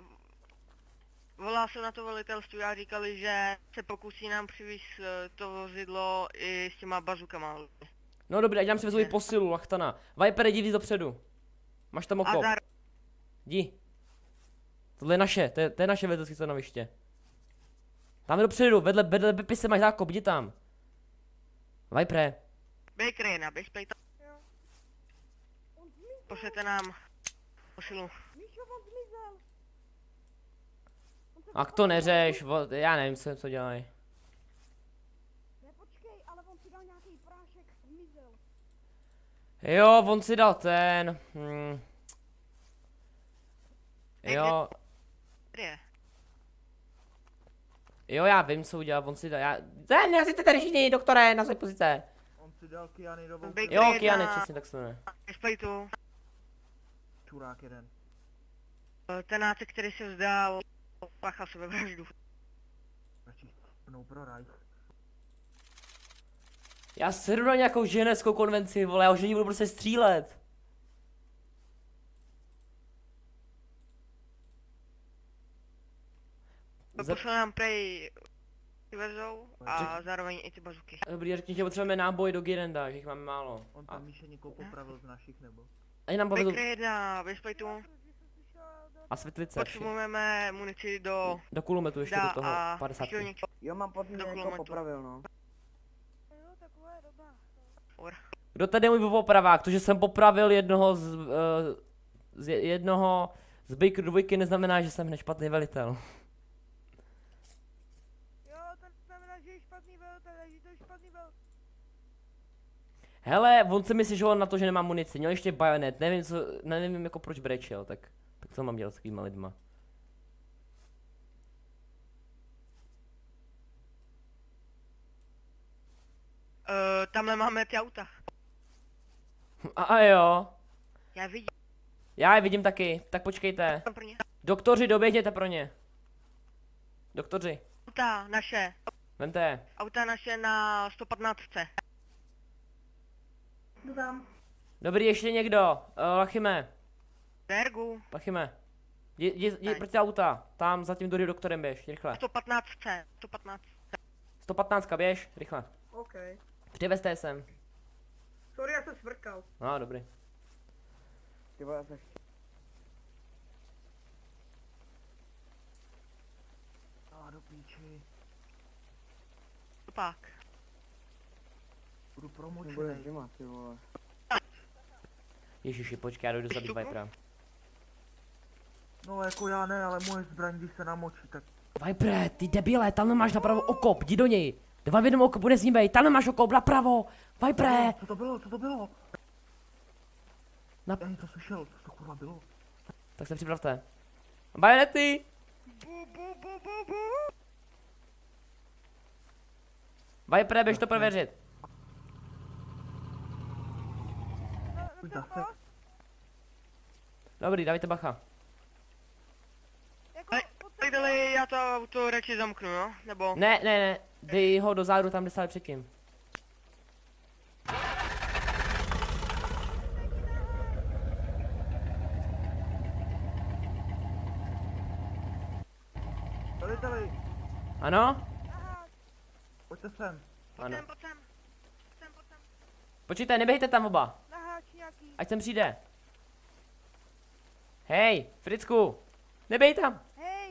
Volá se na to velitelství a říkali, že se pokusí nám přivést eh, to vozidlo i s těma bazukama. No dobrý, ať nám si vezou i posilu, lachtana. Viper, jdi víc dopředu. Máš tam A okop. zar... Jdi. Tohle je naše, to je, to je naše velitelské stanoviště. Tam dopředu, vedle, vedle Bepise máš zákop, jdi tam. Viper. Baker jedna, běž pej tam. Pošlete nám posilu. Míšo, on zmizel. A to neřeš, vo- já nevím, co, co dělají. Ne, počkej, ale on si dal nějaký prášek, zmizel. Jo, on si dal ten. Hm. Jo, Kde je? jo, já vím, co udělal, on si dal, já... Ten, já si to tady všichni, doktore, na své pozice. On si dal kyanidovou Baker Jo, jedna, Kiany, přesně tak se jmenuje. běž pej tu. čurák jeden. Eh, Ten nácek, který se vzdal, páchal sebevraždu. Radši spnou pro Reich. Já sedu na nějakou ženevskou konvenci, vole, já už ní budu prostě střílet. Za- Pošle nám prej ty vezou a zároveň i ty bazuky. Dobrý, řekni, že potřebujeme náboj do Girenda, že jich máme málo. On A, tam Míše někoho popravil z našich nebo? a nám povedou... Baker jedna, běž pej tu. A světlice, vši- Potřebujeme munici do do kulometu ještě dá do toho, a padesát. šilník. Jo, mám pocit, že Do někoho kulometu. popravil, no. Jo, taková je doba. Kdo tady je můj popravák? To, že jsem popravil jednoho z, uh, z je- jednoho z Baker dvojky neznamená, že jsem hned špatný velitel. Jo, to znamená, že je špatný velitel, takže to je špatný velitel. Hele, on si myslí, že on na to, že nemá munici, měl ještě bajonet, nevím co, nevím jako proč brečel, tak, tak co mám dělat s takovýma lidma. Uh, tamhle máme ty auta. A, a jo, Já vidím já je vidím taky, tak počkejte. tam pro ně. Doktoři, doběhněte pro ně. Doktoři, Auta naše. vemte je. Auta naše na sto patnáct. Jdu tam. Dobrý, ještě někdo, uh, Lachime, Bergu. Lachime. Jdi, jdi, jdi Tak. pro ty auta, tam za tím druhým doktorem běž, rychle. sto patnáct. sto patnáct. sto patnáct běž, rychle. OK. Přivezte je sem. Sorry, já jsem svrkal. No, dobrý. Ty vole, seš... A do píči. Pak. Budu Nebude promočenej. zima, ty vole. Ježiši, počkej, já dojdu zabít Vipera. No jako já ne, ale moje zbraň, když se namočí, tak Viper, ty debile, tam nemáš napravo okop, jdi do něj. Dva v jednom okopu nesnímej, tam nemáš okop, napravo. Viper, co to bylo, co to bylo? Na- Já něco slyšel, co to kurva bylo? tak se připravte. Bajonety. Viper, běž to prověřit. Už zase. Dobrý, dávajte bacha. Jako, Hej, potřebuji- Pojďte, já to auto radši zamknu, no? Nebo... Ne, ne, ne, dej ho do zádu tam, kde stále předtím. Veliteli, Ano? Aha, pojďte sem. Pojď Ano. sem, pojď sem. Pojď sem, pojď sem. Počkejte, neběhejte tam oba. naháč nějaký. Ať sem přijde. Hej, Fricku, neběj tam. Hej,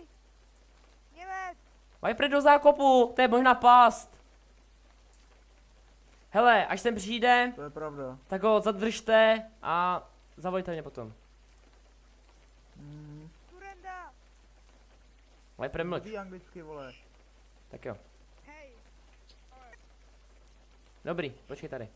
Němec, Viper do zákopu, to je možná past. Hele, až sem přijde, To je pravda. tak ho zadržte a zavolejte mě potom. Mm, Turenda! Viper, mlč. mluví anglicky, vole. Tak jo. Hej! Dobrý, počkej tady.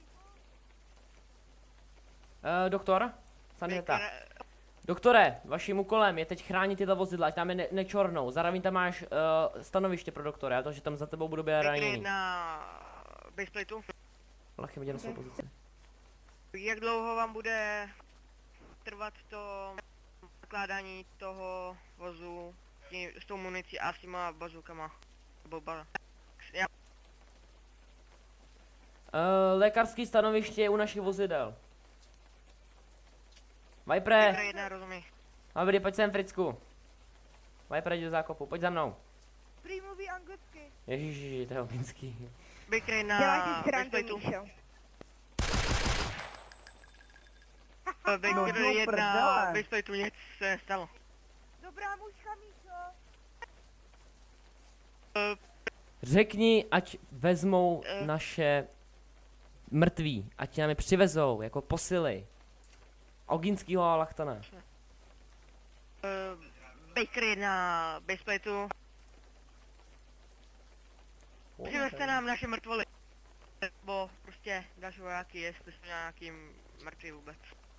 Uh, doktor? Sanita. Baker, Doktore, vaším úkolem je teď chránit tyto vozidla, ať tam je ne nečornou. Zároveň tam máš uh, stanoviště pro doktora, a to, že tam za tebou budu být Baker raněný. na baseplatu. Lachy viděl svou pozici. Jak dlouho vám bude trvat to nakládání toho vozu tím, s tou municí a s těma bazukama? Nebo ba... Já, Uh, lékařský stanoviště je u našich vozidel. Vipre, Baker jedna, rozumí. dobrý, pojď sem, Fricku. Vipre, jdi do zákopu, pojď za mnou. Prý mluví anglicky. Ježiši, to je oginský. Baker jedna, Dělá ti srandu, baseplatu. Míšo. Baker No, no, jedna, prdele. baseplatu, nic se stalo. Dobrá mužka, Míšo. Uh, Řekni, ať vezmou Eh. naše mrtví, ať nám je přivezou, jako posily. Oginskýho a Lachtana. uh, Baker jedna, baseplatu. Přivezte nám naše mrtvoly. Nebo prostě další vojáky, jestli jsou nějaký mrtví vůbec.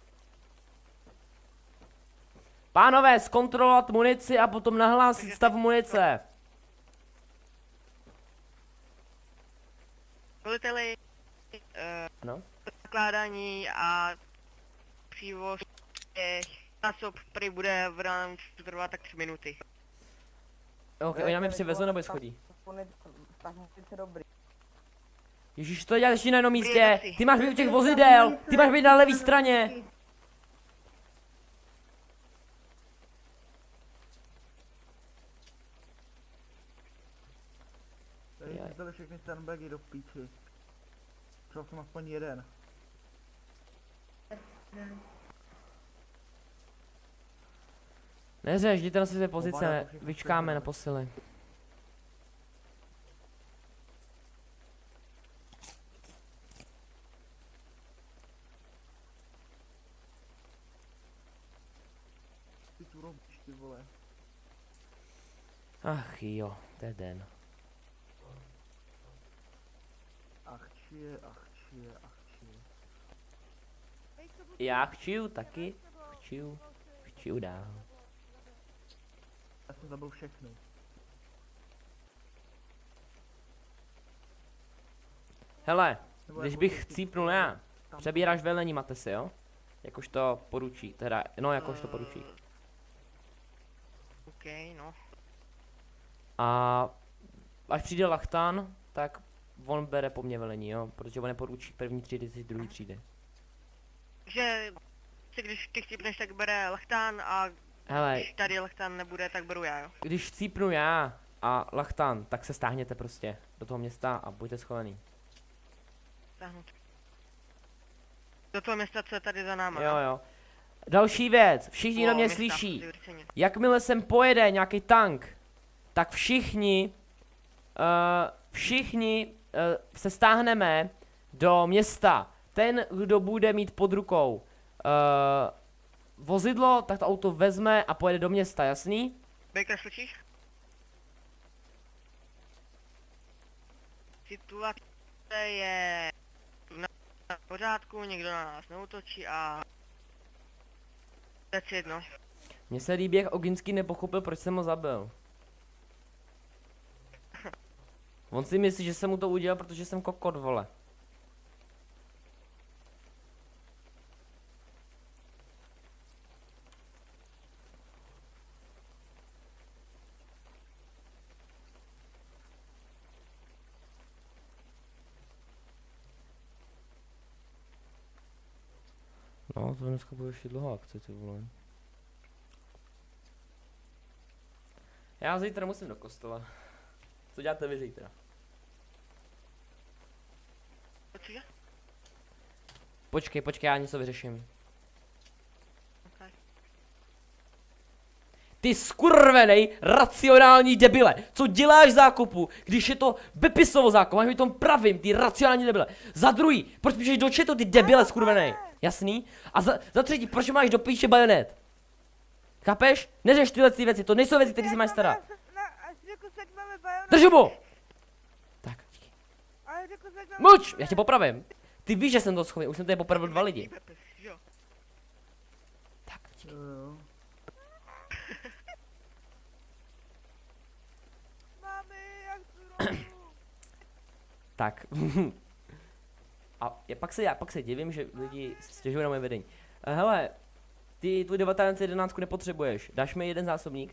Pánové, zkontrolovat munici a potom nahlásit stav munice. Veliteli, uh, No. nakládání a přívoz těch zásob, který bude v rámci trvat tak tři minuty. Ok, oni nám je přivezou nebo je schodí? Tak munice dobrý. Ježíš, to děláš na jednom místě. Ty máš být u těch vozidel, ty máš být na levé straně. Tady Jaj. vzali všechny sandbagy do píči. Třeba jsem aspoň jeden. Neřeš, jděte na své Oba pozice, jako všichni vyčkáme na stejně. posily. Ty tu robíš, ty vole. Ach jo, to je den. Ach čije, ach čije, ach čije. Hej, co budu- Já chčiju taky, chčiju, chčiju dál. Já jsem zabil všechny. Hele, Nebo když jako bych ty- chcípnul já, tam- přebíráš velení Matesi, jo? Jakožto poručík, teda, no jakožto poručík. Eh, OK, no. A až přijde Lachtan, tak on bere po mně velení, jo? Protože on je poručík první třídy, ty druhý třídy. Že si když ty chcípneš, tak bere Lachtán a Hele, když tady Lachtán nebude, tak beru já, jo. když chcípnu já a Lachtan, tak se stáhněte prostě do toho města a buďte schovaný. Táhnout. Do toho města, co je tady za náma. Jo, jo. Další věc, všichni na O, mě města, slyší. vyvrceně. Jakmile sem pojede nějaký tank, tak všichni, uh, všichni uh, se stáhneme do města. Ten, kdo bude mít pod rukou uh, vozidlo, tak to auto vezme a pojede do města, jasný? Baker, slyšíš? Situace je na na pořádku, nikdo na nás neútočí a... That's it, no. Mně se líbí, jak Oginský nepochopil, proč jsem ho zabil. On si myslí, že jsem mu to udělal, protože jsem kokot, vole. No, to dneska bude ještě dlouhá akce, ty vole. Já zítra musím do kostela. Co děláte vy zítra? Cože? Počkej, počkej, já něco vyřeším. Okay. Ty skurvenej racionální debile, co děláš zákopu, když je to Bepisovo zákop, máš mi tom pravým, ty racionální debile. Za druhý, proč píšeš do chatu, ty debile skurvenej, jasný? A za, za třetí, proč máš do píše bajonet? Chápeš? Neřeš tyhle ty věci, to nejsou věci, které se máš starat. Držu mu! Tak, díky. Muč, já tě popravím. Ty víš, že jsem to schopný, už jsem tady popravil dva lidi. Tak, díky. Tak. A je, pak, se, já pak se divím, že lidi stěžují na moje vedení. Uh, hele, ty tvůj devatenáct jedenáct nepotřebuješ. Dáš mi jeden zásobník?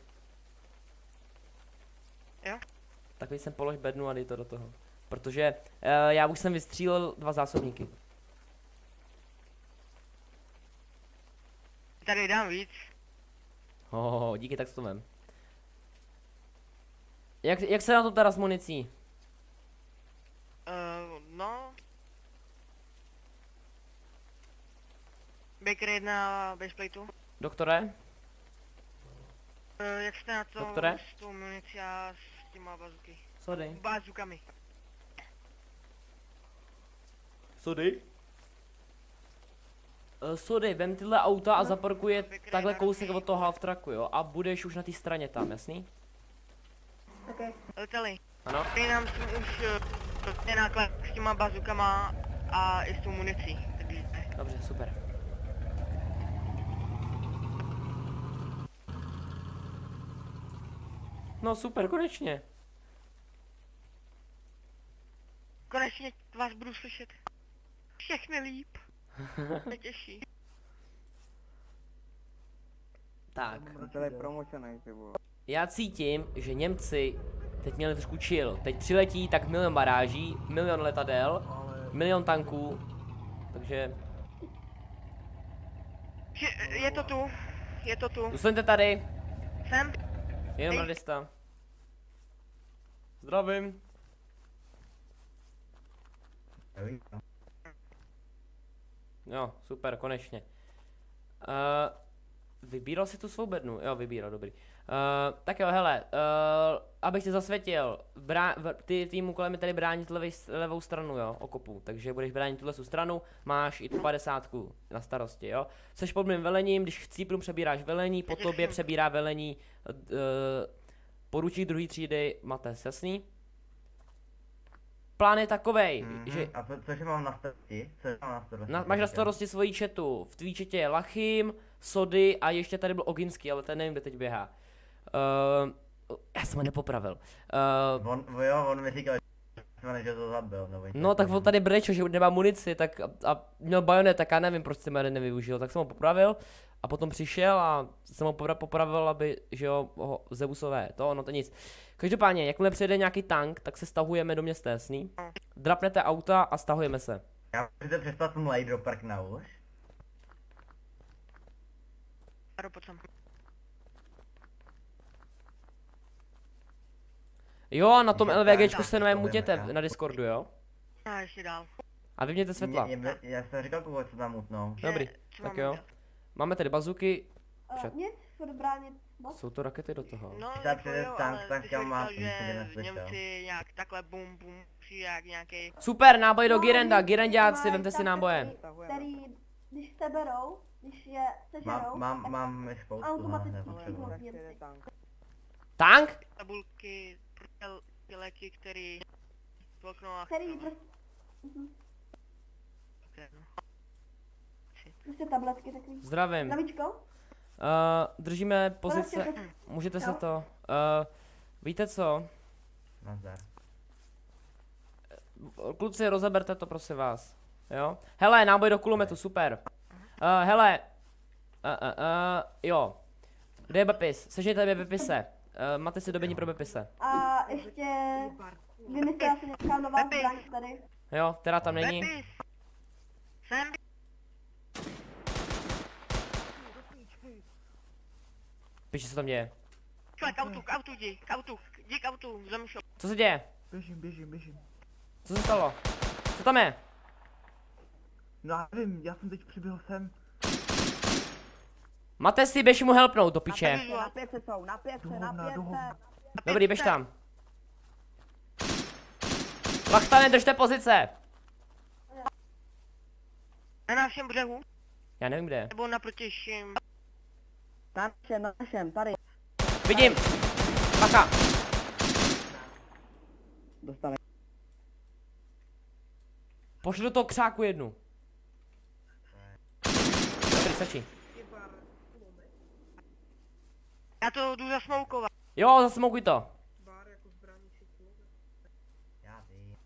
Jo. Tak jsem polož bednu a dej to do toho. Protože uh, já už jsem vystřílel dva zásobníky. Tady dám víc. Oh, díky, tak to vem. Jak, jak se na to teda s municí? Uh, no. Baker jedna bez plateu. Doktore? Uh, jak jste na to Doktore? s tou municí a s těma bazuky? Sorry. Bazukami. Sorry? Uh, sorry, vem tyhle auta a zaparkuj je takhle kousek od toho half tracku, jo? A budeš už na té straně tam, jasný? Okay. Leteli. Ano? Tady nám s tím už uh, je náklad s těma bazukama a i s tou municí. Takže Dobře, super. No super, konečně. konečně vás budu slyšet. Všechny líp. Se těší. Tak. To je promočený, ty vole. Já cítím, že Němci teď měli trošku chill. Teď přiletí tak milion baráží, milion letadel, milion tanků, takže... Že- Je to tu. Je to tu. Zůstaňte tady, Jsem. jenom Hej. radista. Zdravím. Jo, super, konečně. Uh, vybíral si tu svou bednu? Jo, vybíral, dobrý. Uh, tak jo, hele, uh, abych tě zasvětil, brá, v, ty tvým úkolem je tady bránit levej, levou stranu, jo, okopu, takže budeš bránit tuhle stranu, máš i tu padesátku na starosti, jo. Seš pod mým velením, když chcípnu přebíráš velení, po tobě přebírá velení uh, poručík druhé třídy Mates, jasný? Plán je takovej, Mm-hmm. že... A co, což mám na starosti? Co mám na starosti? Na, máš na starosti svoji četu. V tvý četě je Lachim, Sody a ještě tady byl Oginský, ale ten nevím, kde teď běhá. Uh, já jsem ho nepopravil. Uh, On, jo, on mi říkal, že to zabil, nebo no tak on tady brečel, že nemá munici, tak a, a měl bajonet, tak já nevím, proč jsem jeden nevyužil, tak jsem ho popravil a potom přišel a jsem ho popravil, aby, že jo, ho, Zeusové, to, no to nic. Každopádně, jakmile přijede nějaký tank, tak se stahujeme do města, jasný? Drapnete auta a stahujeme se. Já můžete přestat mlej do parkna už? Aro, pojď sem. Jo, a na tom Je LVGčku tak, se nové to mutěte budeme, na Discordu, jo? A ještě dál. A vypněte světla. Mě, mě, já jsem říkal, koho se tam utnou. Že- Dobrý, co tak máme jo. dělat? Máme tady bazuky, Uh, Před- nic, furt bránit. No. jsou to rakety do toho. No, Když jako přijde jo, tank, ale tak ty já jsi mám, říkal, nic jsem že neslyšel. Němci nějak takhle bum bum přijde jak nějaký. Super, náboj do No, Girenda, Němci Girendáci, mají vemte si tak náboje. takový, který, když se berou, když je sežerou, Mám, mám, mám jich spoustu, no, automaticky nepotřebuji. přijmou Němci. Tank? Tabulky, pro ty léky, který v okno a Který prostě, mhm, Okay, no. prostě tabletky takový. Zdravím. Zdravíčko? Uh, držíme pozice, Prostě můžete se Jo. to. Uh, víte co? Nazdar. Kluci, rozeberte to, prosím vás. Jo? Hele, náboj do kulometu, super. Uh, hele. Uh, uh, uh, jo. Kde je Bepis? Sežněte tady Bepise. Uh, máte si dobení pro Bepise. A ještě vymyslela se nějaká nová Pepi. zbraň tady. Jo, která tam není. Bepis! Jsem. Piči, co tam děje? Čle, k autu, k autu jdi, k autu, jdi k autu, zemšel. Co se děje? Běžím, běžím, běžím. Co se stalo? Co tam je? No já nevím, já jsem teď přiběhl sem. Mate si, běž mu helpnout, do piče. Na pětce jsou, na pětce, na Dohovna, pětce. dohovna. Dobrý, běž tam. Lachtane, držte pozice. Na našem břehu, Já nevím kde. nebo na protějším. Na našem, na našem, tady. Vidím. Bacha. Dostane. Pošli do toho křáku jednu. Dobrý, stačí. Já to jdu zasmoukovat. Jo, zasmoukuj to. Já vím.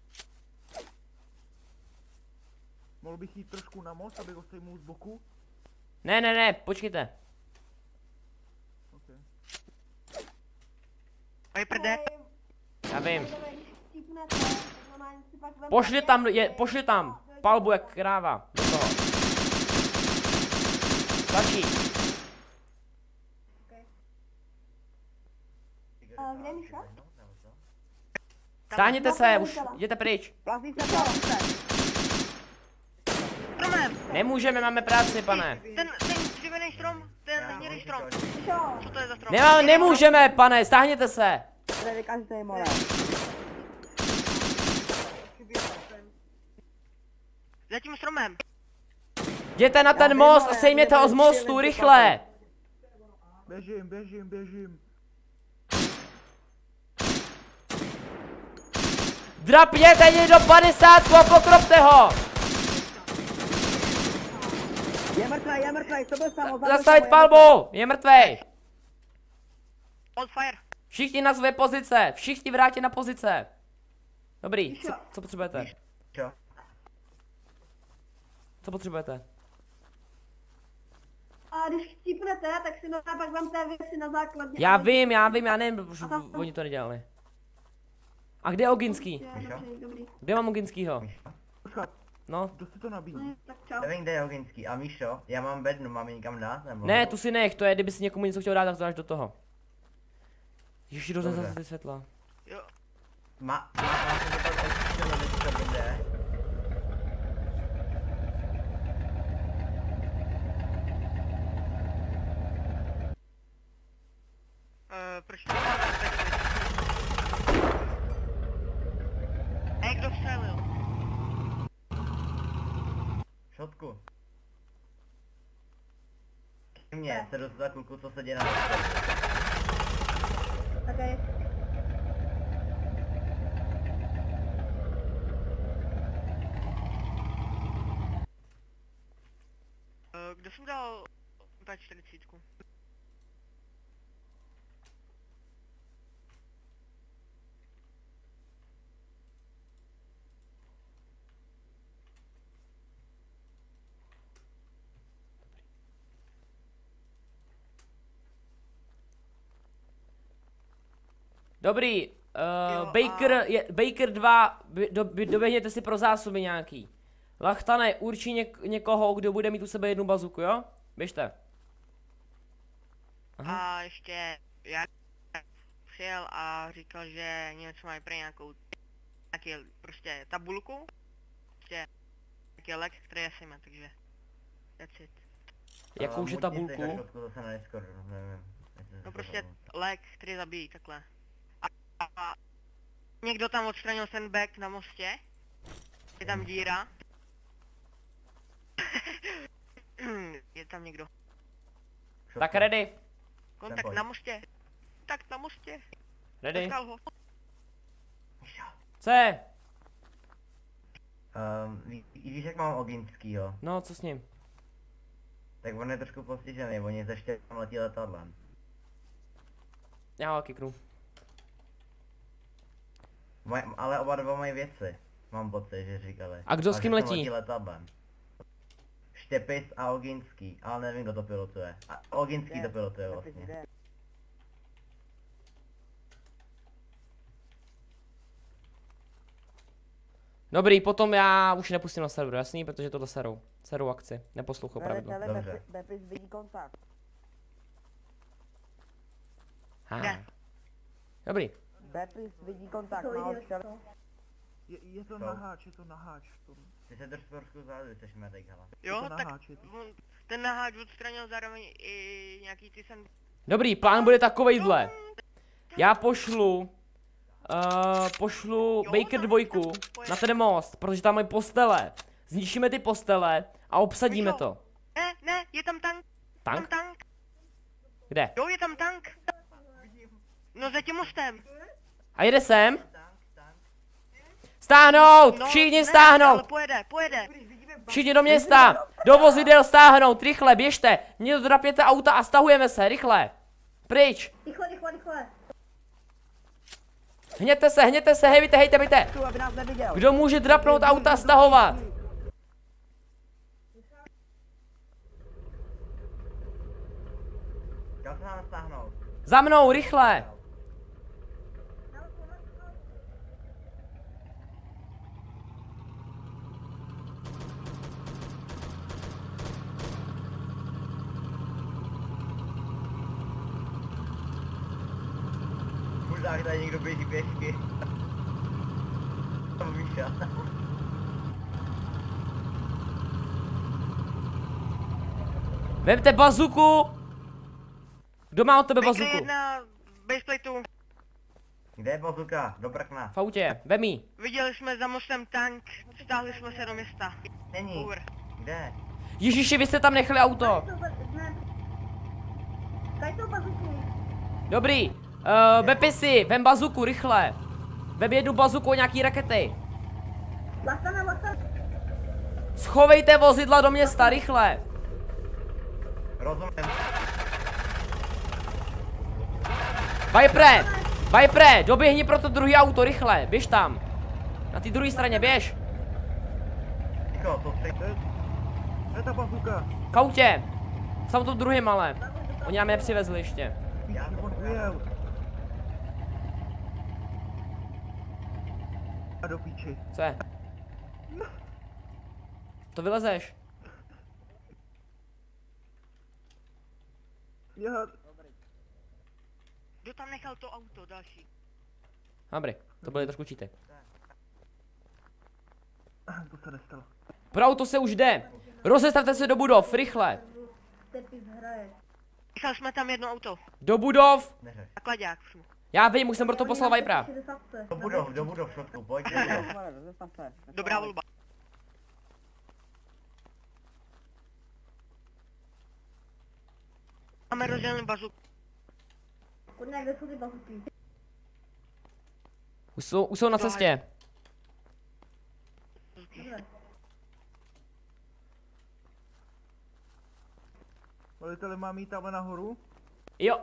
Mohl bych jít trošku na most, abych ho sejmul z boku? Ne, ne, ne, počkejte. Okay. Viper dead. Já vím. Pošli tam, je, pošli tam. Palbu jak kráva. Do toho. Stačí. Kde je Míša? Stáhněte se, už jděte pryč. Plasí se, plasí se. Stromem! Nemůžeme, máme práci, pane. Ten, ten dřevěný strom, ten hnědý strom. Co to je za strom? Nemám, nemůžeme, pane, stáhněte se. Tady vykažte, more. Za tím stromem. Jděte na ten most a sejměte ho z mostu, rychle. Běžím, běžím, běžím. Drapněte někdo padesátku a pokropte ho. Je mrtvý, je mrtvý, to byl samo. Zastavit palbu, je mrtvej. Hold fire. Všichni na své pozice, všichni vrátě na pozice. Dobrý, co, co potřebujete? Čo? Co potřebujete? A když chcípnete, tak si no, pak vám té věci na základně. Já vím, já vím, já nevím, už oni to nedělali. A kde je Oginský? Dobrý, dobrý. Kde mám Oginskýho? Počkat, No, kdo si to nabíjí? No, tak čau. Nevím, kde je Hoginský. A Míšo, já mám bednu, mám ji někam dát, nebo? ne, tu si nech, to je, kdyby si někomu něco chtěl dát, tak to dáš do toho. Ježiš, hrozně Dobře. zase ty světla. Jo. Má, má, má se to pak ještě to bude. Uh, proč to máme? Hej, kdo vstřelil? Šotku. Mě, se dostala kluku, co se děje na městě. Okay. Uh, kdo jsem dal P čtyřicet? Dobrý, uh, Jo, Baker, a- je, Baker dva, vy- do, vy- doběhněte si pro zásoby nějaký. Lachtane, určí něk, někoho, kdo bude mít u sebe jednu bazuku, jo? Běžte. Aha. A ještě já přijel a říkal, že něco mají pro nějakou nějaký prostě tabulku, prostě nějaký lek, který je sejme, takže that's it. Jakou už je Mutni si tabulku? na Šotku zase na Discordu, nevím. jestli se No to prostě pamatuju. lék, který zabíjí takhle. A, a, a někdo tam odstranil sandbag na mostě, je tam díra. Je tam někdo. Šotku. Tak ready, Kontakt pojď. na mostě. Tak na mostě. ready. Potkal ho. Míšo. Co je? Um, ví, víš, jak mám Oginskýho? No, co s ním? Tak on je trošku postižený, oni ze štěpem letí letadlem. Já ho kiknu. Maj, ale oba dva mají věci. Mám pocit, že říkali. A kdo s že kým jsem letí? letí letadlem. Štěpis a Oginský, ale nevím, kdo to pilotuje. A Oginský to pilotuje vlastně. Dobrý, potom já už nepustím na serveru, jasný, protože tohle serou. Serou akci, neposlouchou pravidlo. Dobře. Bepis vidí kontakt. Ha. Kde? Dobrý. Bepis vidí kontakt, To má jde. odstřel. Je, je to Co? na háč, je to na háč. To, Ty se drž trošku zádu, jsi medek, hele. Jo, to tak naháčit. on, ten naháč odstranil zároveň i nějaký ty sen... Dobrý, plán bude takovejhle. Já pošlu, uh, pošlu Baker dvojku na ten most, protože tam mají postele. Zničíme ty postele a obsadíme to. Ne, ne, je tam tank. Tank? Tam tank. Kde? Jo, je tam tank. No za tím mostem. A jede sem? Stáhnout! No, Všichni ne, stáhnout! ale pojede, pojede. Všichni do města! Do vozidel stáhnout! Rychle, běžte! Někdo drapněte auta a stahujeme se, rychle! Pryč! Rychle, rychle, rychle. Hněte se, hněte se, hejte, hejte, hejte! Tu, aby nás neviděl. Kdo může drapnout auta a stahovat? Kam se nám stáhnout? Za mnou, rychle! Možná tady někdo běží pěšky. Míša. Vemte bazuku! Kdo má od tebe Baker bazuku? jedna baseplateů. Kde je bazuka? Do prkna. V autě, vem jí. Viděli jsme za mostem tank, stáhli jsme se do města. Není. Over. Kde? Ježiši, vy jste tam nechali auto. Kaj jsou bazuky? Dobrý. Uh, Bepisi, vem bazuku, rychle. Vem jednu bazuku a nějaký rakety. Lastana, lastana. Schovejte vozidla do města, rychle. Rozumím. Vipre! Vipre, doběhni pro to druhé auto, rychle, běž tam. Na té druhé straně, běž. Ticho, to si... To je ta bazuka. V autě. V tom druhém ale. Oni nám je nepřivezli ještě. Já to On ujel. A do píči. Co je? To vylezeš. Já... Kdo tam nechal to auto další? Dobrý, to byly trošku cheaty. To se nestalo. Pro auto se už jde. Rozestavte se do budov, rychle. Tepis hraje. Nechali jsme tam jedno auto. Do budov. neřeš. Nakladák přímo. Já vím, už jsem pro to poslal Vipera. Do budov, do budov, šotku, pojď do budov. Zastav se. Dobrá volba. Máme rozdělený bazuk. Kurňa, kde jsou ty bazuky? Už jsou, už jsou na cestě. Veliteli, mám jít tamhle nahoru? Jo,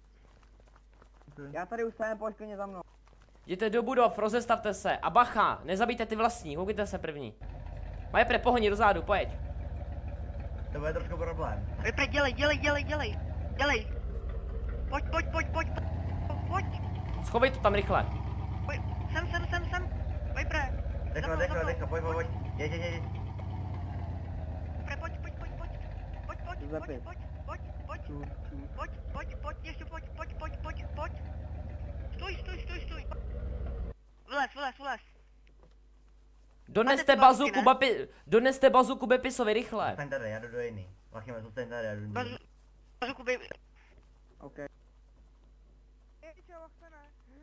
Já tady už jsem, pojď klidně za mnou. jděte do budov, rozestavte se. A bacha, nezabijte ty vlastní, koukejte se první. Vipre, pohni do zádu, pojď. To bude trošku problém. Vypre, dělej, dělej, dělej, dělej. Dělej. Pojď, pojď, pojď, pojď. Pojď, Schovej to tam rychle. pojď. Sem, sem, sem, sem. Vypre. Rychle, rychle, rychle, pojď, pojď, pojď. Jeď, jeď, jeď. Vypre, pojď, pojď, pojď, pojď. Pojď, pojď, pojď, Zapis. pojď, pojď, pojď. Tu, tu. Pojď, pojď, pojď, ještě pojď, pojď, pojď, pojď, pojď. Stůj, stůj, stůj, stůj. Vylez, vylez, vylez. Doneste ty bazuky, bazuku, ne? bapi, doneste bazuku Bepisovi, rychle. Zůstaň tady, já jdu do jiný. Lachíme, zůstaň tady, já jdu do Bazu, jiný. bazuku, baby. OK. Je, čo, lastana.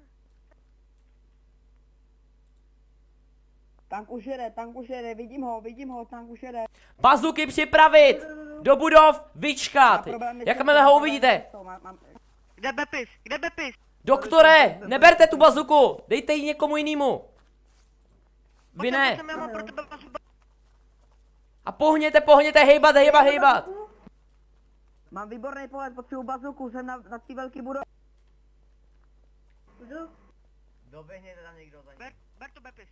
Tank už jede, tank už jede, vidím ho, vidím ho, tank už jede. Bazuky připravit! Do budov, vyčkat! Jakmile ho uvidíte! Mám, mám, Kde Bepis? Kde Bepis? Doktore, neberte tu bazuku! Dejte ji někomu jinému! Vy ne! Já mám pro tebe bazuku. A pohněte, pohněte, hejbat, hejbat, hejbat! mám výborný pohled, potřebuji bazuku, jsem na, na té velký budově. Jdu. Doběhněte tam někdo za Ber, ním. ber to Bepis.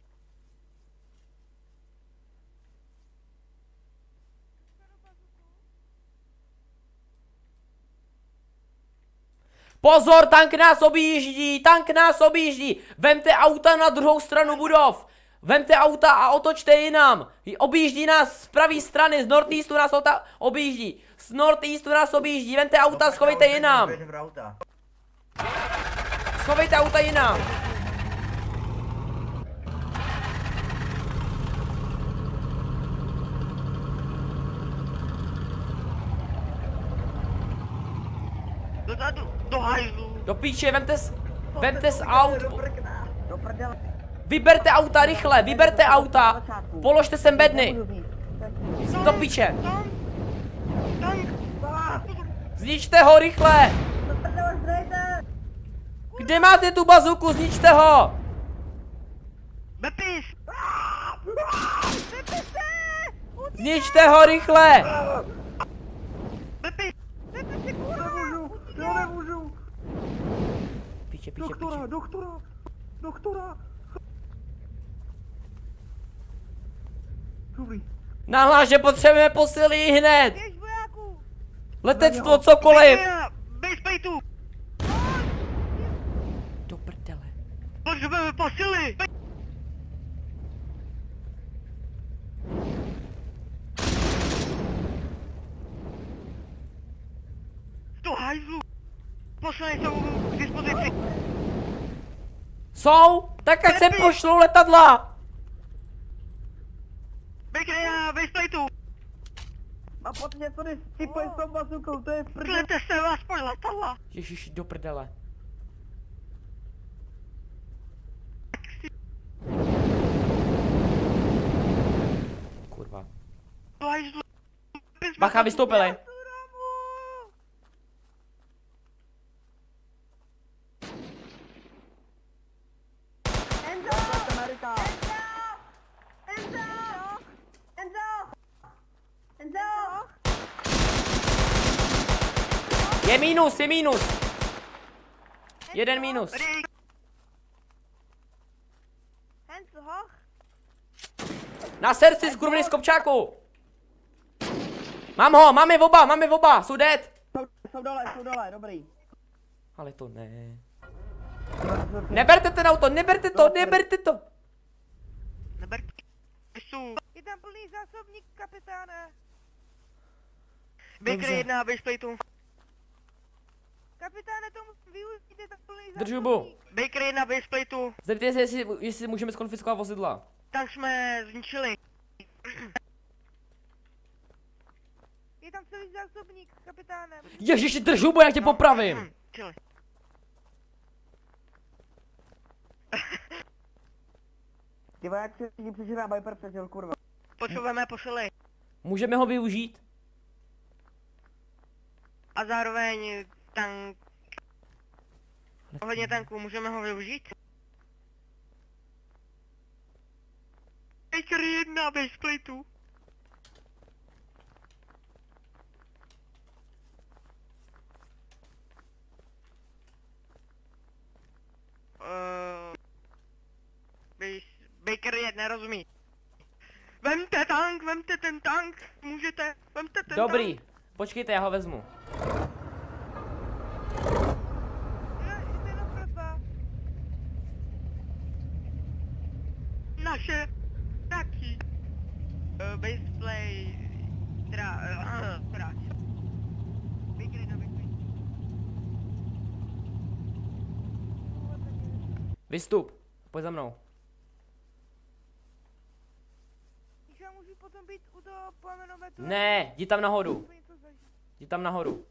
Pozor, tank nás objíždí, tank nás objíždí! Vemte auta na druhou stranu budov! Vemte auta a otočte jinam! Objíždí nás z pravé strany, z northeastu nás auta objíždí! Z northeastu nás objíždí, vemte auta, schovejte jinam! Běžím pro auta. Schovejte auta jinam! Dozadu, do hajzlu. Do píče, vemte z, vemte z aut. Do prdele. Vyberte auta rychle, vyberte auta. Položte sem bedny. Do píče. Tank. Tank. Zničte ho rychle. Kde máte tu bazuku, zničte ho. Bepis. Zničte ho rychle. Bepis. Nemůžu, já nemůžu. Píče, píče, Doktora, píče. doktora, doktora. Dobrý. Nahlás, že potřebujeme posily hned. Běž vojáků! Letectvo, cokoliv. Base plateu. Do prdele. Potřebujeme posily. Do hajzlu. Posily jsou k dispozici. Jsou? Tak ať se pošlou letadla. Bakery na base plateu. A protože to jsi cipoj s tou bazukou, to je v prdele. Klete se vás po letadla. Ježiši, do prdele. Kurva. Do hajzlu. Bacha, vystoupili. Amerika. Enzo! Enzo! Enzo! Je mínus, je mínus. Jeden mínus. Hands hoch! Na srdci, skurvený z kopčáku. Mám ho, máme oba, máme oba, jsou dead. Jsou, jsou dole, jsou dole, dobrý. Ale to ne. Neberte ten auto, neberte to, neberte to. Neberte. Jsou. Je tam plný zásobník, kapitáne! Bakery Dobře. jedna base plateu. Kapitáne, tomu využijte, je tam plný zásobník! Držu bu. Bakery jedna base plateu. Zeptejte se, jestli, jestli můžeme skonfiskovat vozidla. Tank jsme zničili. Je tam celý zásobník, kapitáne! Ježiši, držu, bo já tě popravím. Hm, čili. Ty voják si lidi přežil a Viper přežil, kurva. Potřebujeme posily. Můžeme ho využít? A zároveň tank. Ohledně tanku, můžeme ho využít? Bakery jedna base plateu. Uh, base, Baker jedna, rozumí. Vemte tank, vemte ten tank, můžete, vemte ten Dobrý, tank. počkejte, já ho vezmu. Je, je to jenom pro dva. Naše taky. Uh, baseplay, teda, uh, teda. Baker jedna, baseplay. Vystup, pojď za mnou. Když já můžu potom být u toho plamenometu... Ne, jdi tam nahoru, Něco zažít. jdi tam nahoru.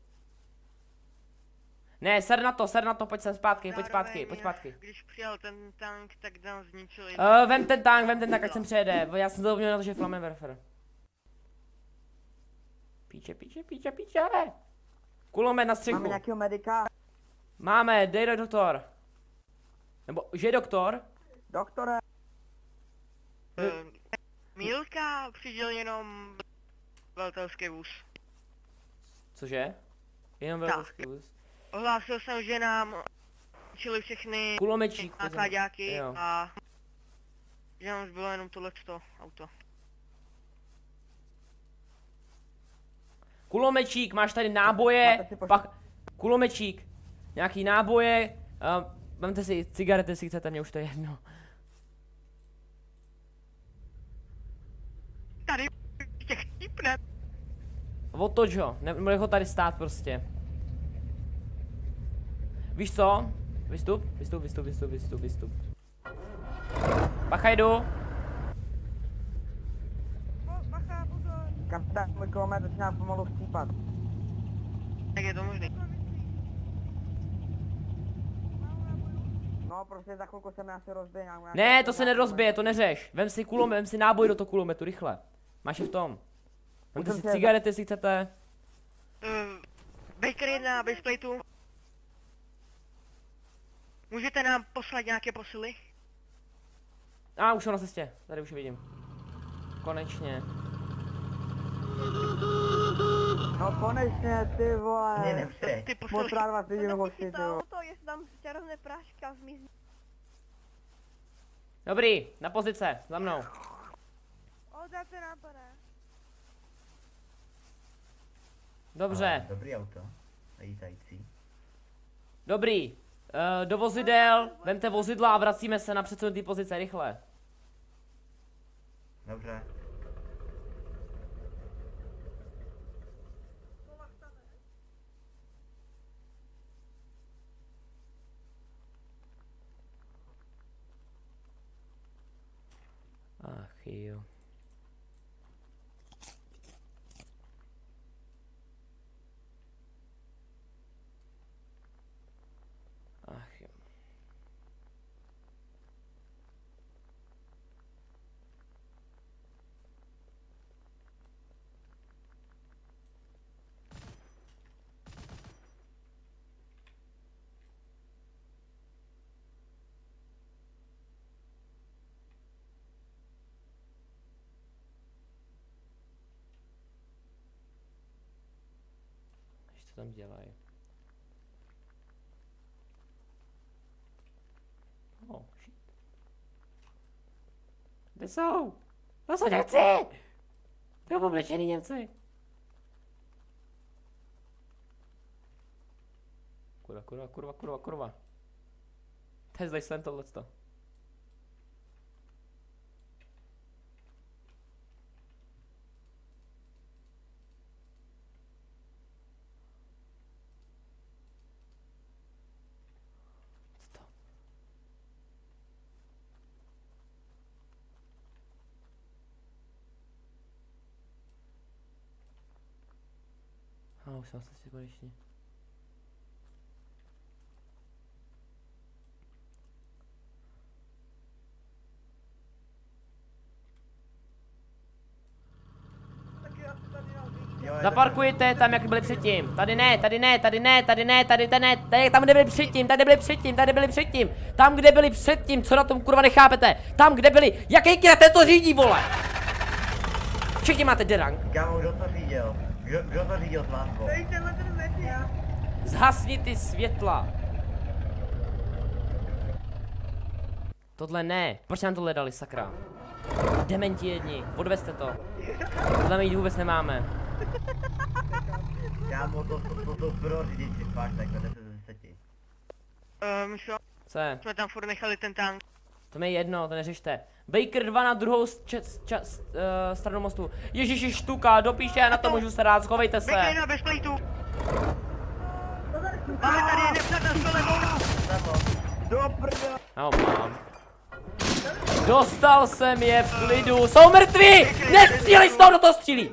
Ne, ser na to, ser na to, pojď sem zpátky, pojď zpátky, Zároveň, pojď zpátky. Když přijel ten tank, tak nám zničili. Uh, vem ten tank, vem ten tank, ať sem přejede. Já jsem zapomněl na to, že je Flammenwerfer. Píče, píče, píče, píče. Kulomet na střechu. Máme nějakýho medika? Máme, dej doktor. Nebo, že je doktor? Doktore. Uh, Mílka přiděl jenom velitelský vůz. Cože? Jenom Tak. velký vůz. Ohlásil jsem, že nám čili všechny Kulomečík. pojď za mnou. nákladáky Jo. a že nám zbylo jenom tohleto auto. Kulomečík, máš tady náboje, Máte si poš- pak kulomečík, nějaký náboje, uh, vemte si cigarety, jestli chcete, mě už to je jedno. Tady tě chcípne. Otoč ho, ne- nebude ho tady stát prostě. Víš co? Vystup, vystup, vystup, vystup, vystup, vystup. Bacha, jdu. O, bacha, pozor. Kapitán, můj kulomet začíná pomalu chcípat. Tak je to možný. Co myslíš? No, prostě za chvilku se mi asi rozbije nějak. Ne, to se nerozbije, to neřeš. Vem si kulomet, vem si náboj do toho kulometu, rychle. Máš je v tom. Vemte si cigarety, jestli chcete. Uh, Baker jedna bez plejtu. Můžete nám poslat nějaké posily? A ah, už jsou na cestě, tady už je vidím. Konečně. No konečně, ty vole. Ne, nepřej. Ty posily. Moc rád vás vidím, hoši, ty vole. to, jestli tam čarovné práška zmizí. Dobrý, na pozice, za mnou. Oddáte nám, pane. Dobře, Ah, dobrý auto. Lítající. dobrý. Uh, do vozidel, vemte vozidla a vracíme se na předsunutý pozice, rychle. Dobře. Ach jo. Ach jo. Co tam dělají? Oh, shit. Kde jsou? To jsou Němci! To jsou oblečený Němci. Kurva, kurva, kurva, kurva, kurva. To je zlej sen tohleto. A už jsem se konečně. Zaparkujte tam, jak byli předtím. Tady ne, tady ne, tady ne, tady ne, tady tady ne, tady tam, kde byli předtím, tady byli předtím, tady byli předtím. Tam, kde byli předtím, co na tom kurva nechápete? Tam, kde byli, jaký krat to řídí, vole? Všichni máte derang. Kámo, kdo to řídil? Kdo, kdo to řídil z vás? Zhasni ty světla. Tohle ne. Proč nám tohle dali, sakra? Dementi jedni, odvezte to. Tohle my jít vůbec nemáme. Kámo, to to to pro řidiči, fakt, takhle deset ze deseti. Uh, Mišo, Co je? jsme tam furt nechali ten tank. To mi je jedno, to neřešte. Baker dva na druhou čas, čas, uh, stranu mostu. Ježiši štuka, do píše, já na to můžu starat, schovejte se. Baker jedna bez plejtu. Máme tady nepřátelskou levou. No, mám. Dostal jsem je v klidu, jsou mrtví! Nestřílej z toho, do toho střílí!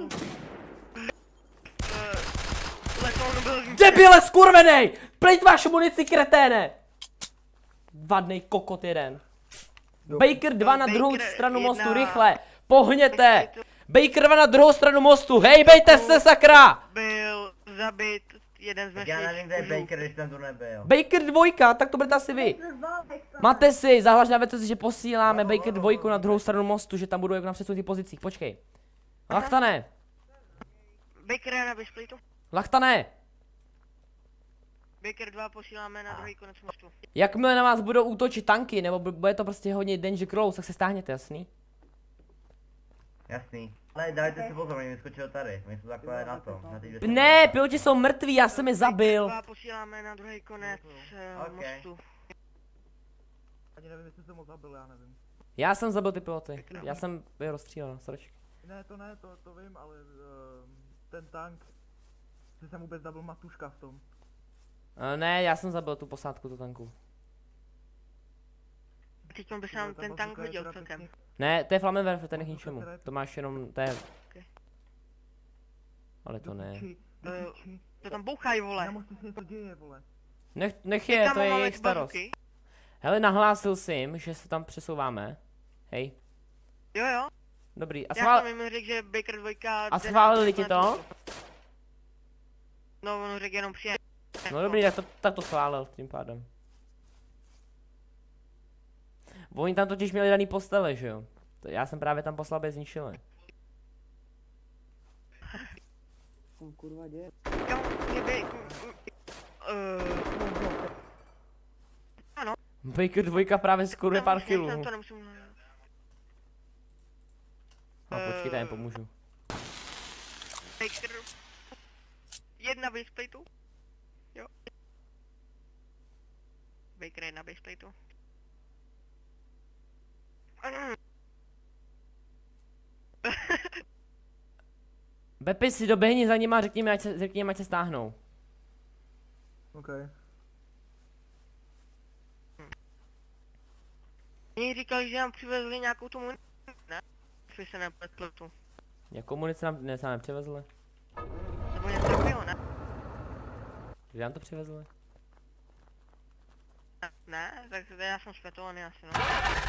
Debile skurvenej! Plejt vašu munici, kreténe! Vadnej kokot jeden. Baker dva na druhou stranu mostu, rychle! Pohněte! Baker dva na druhou stranu mostu, hejbejte se, sakra! Byl zabit jeden z Tak já nevím, kde je Baker, když ten tu nebyl. Baker dvojka, tak to budete asi vy. Máte si, zahlažňáte si, že posíláme Baker dvojku na druhou stranu mostu, že tam budou jako na předsunutých pozicích, počkej. Lachtane, Baker jedna bez plejtu. Lachtane, Baker dva posíláme na druhý konec mostu. jakmile na vás budou útočit tanky, nebo bude to prostě hodně danger close, tak se stáhněte, jasný? Jasný. Ale dajte si pozor, oni vyskočili tady, oni jsou takhle na tom, na ty dvě Ne, piloti jsou mrtví, já jsem je zabil. Baker dva posíláme na druhý konec uh, Okay. mostu. Ani nevím, jestli jsem ho zabil, já nevím. Já jsem zabil ty piloty, já jsem je rozstřílel, sračky. Ne, to ne, to, to vím, ale uh, ten tank, že jsem vůbec zabil Matuška v tom. Uh, ne, já jsem zabil tu posádku do tanku. Teď by se nám ten tank hodil celkem. Ne, to je Flammenwerfer, ten je k ničemu, to máš jenom, to je... Ale to ne. To tam bouchají, vole. Na mostu se něco děje, vole. Nech, nech je, to je jejich starost. Hele, nahlásil jsem, že se tam přesouváme. Hej. Jo, jo. Dobrý. A, Já schvál... jsem jim řekl, že Baker dvojka... a jde schválili na- ti to? No, on řekl jenom přijet. No dobrý, tak to, tak to schválil tím pádem. Oni tam totiž měli daný postele, že jo? To já jsem právě tam poslal bez zničile. Kurva, děje. Kam, kdyby... Uh, ano. Baker dvojka právě skoruje pár Tam jsem kilů. to nemusím... No počkej, já jim pomůžu. Baker... Jedna baseplatu. Jo. Baker jedna baseplatu. Bepi, si doběhni za nima a řekni mi, ať se, řekni jim, ať se stáhnou. OK. Oni říkali, že nám přivezli nějakou tu munici, ne? Když se nepletl tu. Jakou munici nám dnes nám nepřivezli? Nebo něco takového, ne? Kdy nám to přivezli? Ne, tak já jsem světovaný asi, no.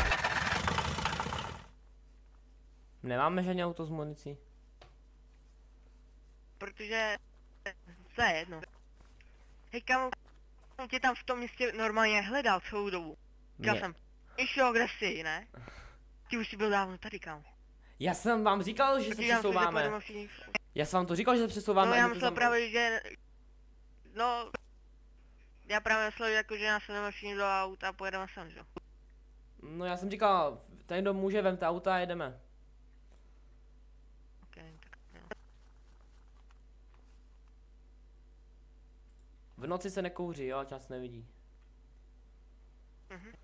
Nemáme žádný auto s municí. Protože... To je jedno. Hej kámo, jsem tě tam v tom městě normálně hledal celou dobu. Říkal Mě- jsem, Išo, kde jsi, ne? Ty už jsi byl dávno tady, kámo. Já jsem vám říkal, že se Protože já myslím, že přesouváme. pojedeme všichni... Já jsem vám to říkal, že se přesouváme. No a já vy to myslel zam- právě, že... No... Já právě myslel, jako, že nás jdeme všichni do auta a pojedeme sem, že? No já jsem říkal, ten kdo může, vemte auta a jedeme. Okay, tak jo. V noci se nekouří, jo, čas nevidí. Mhm.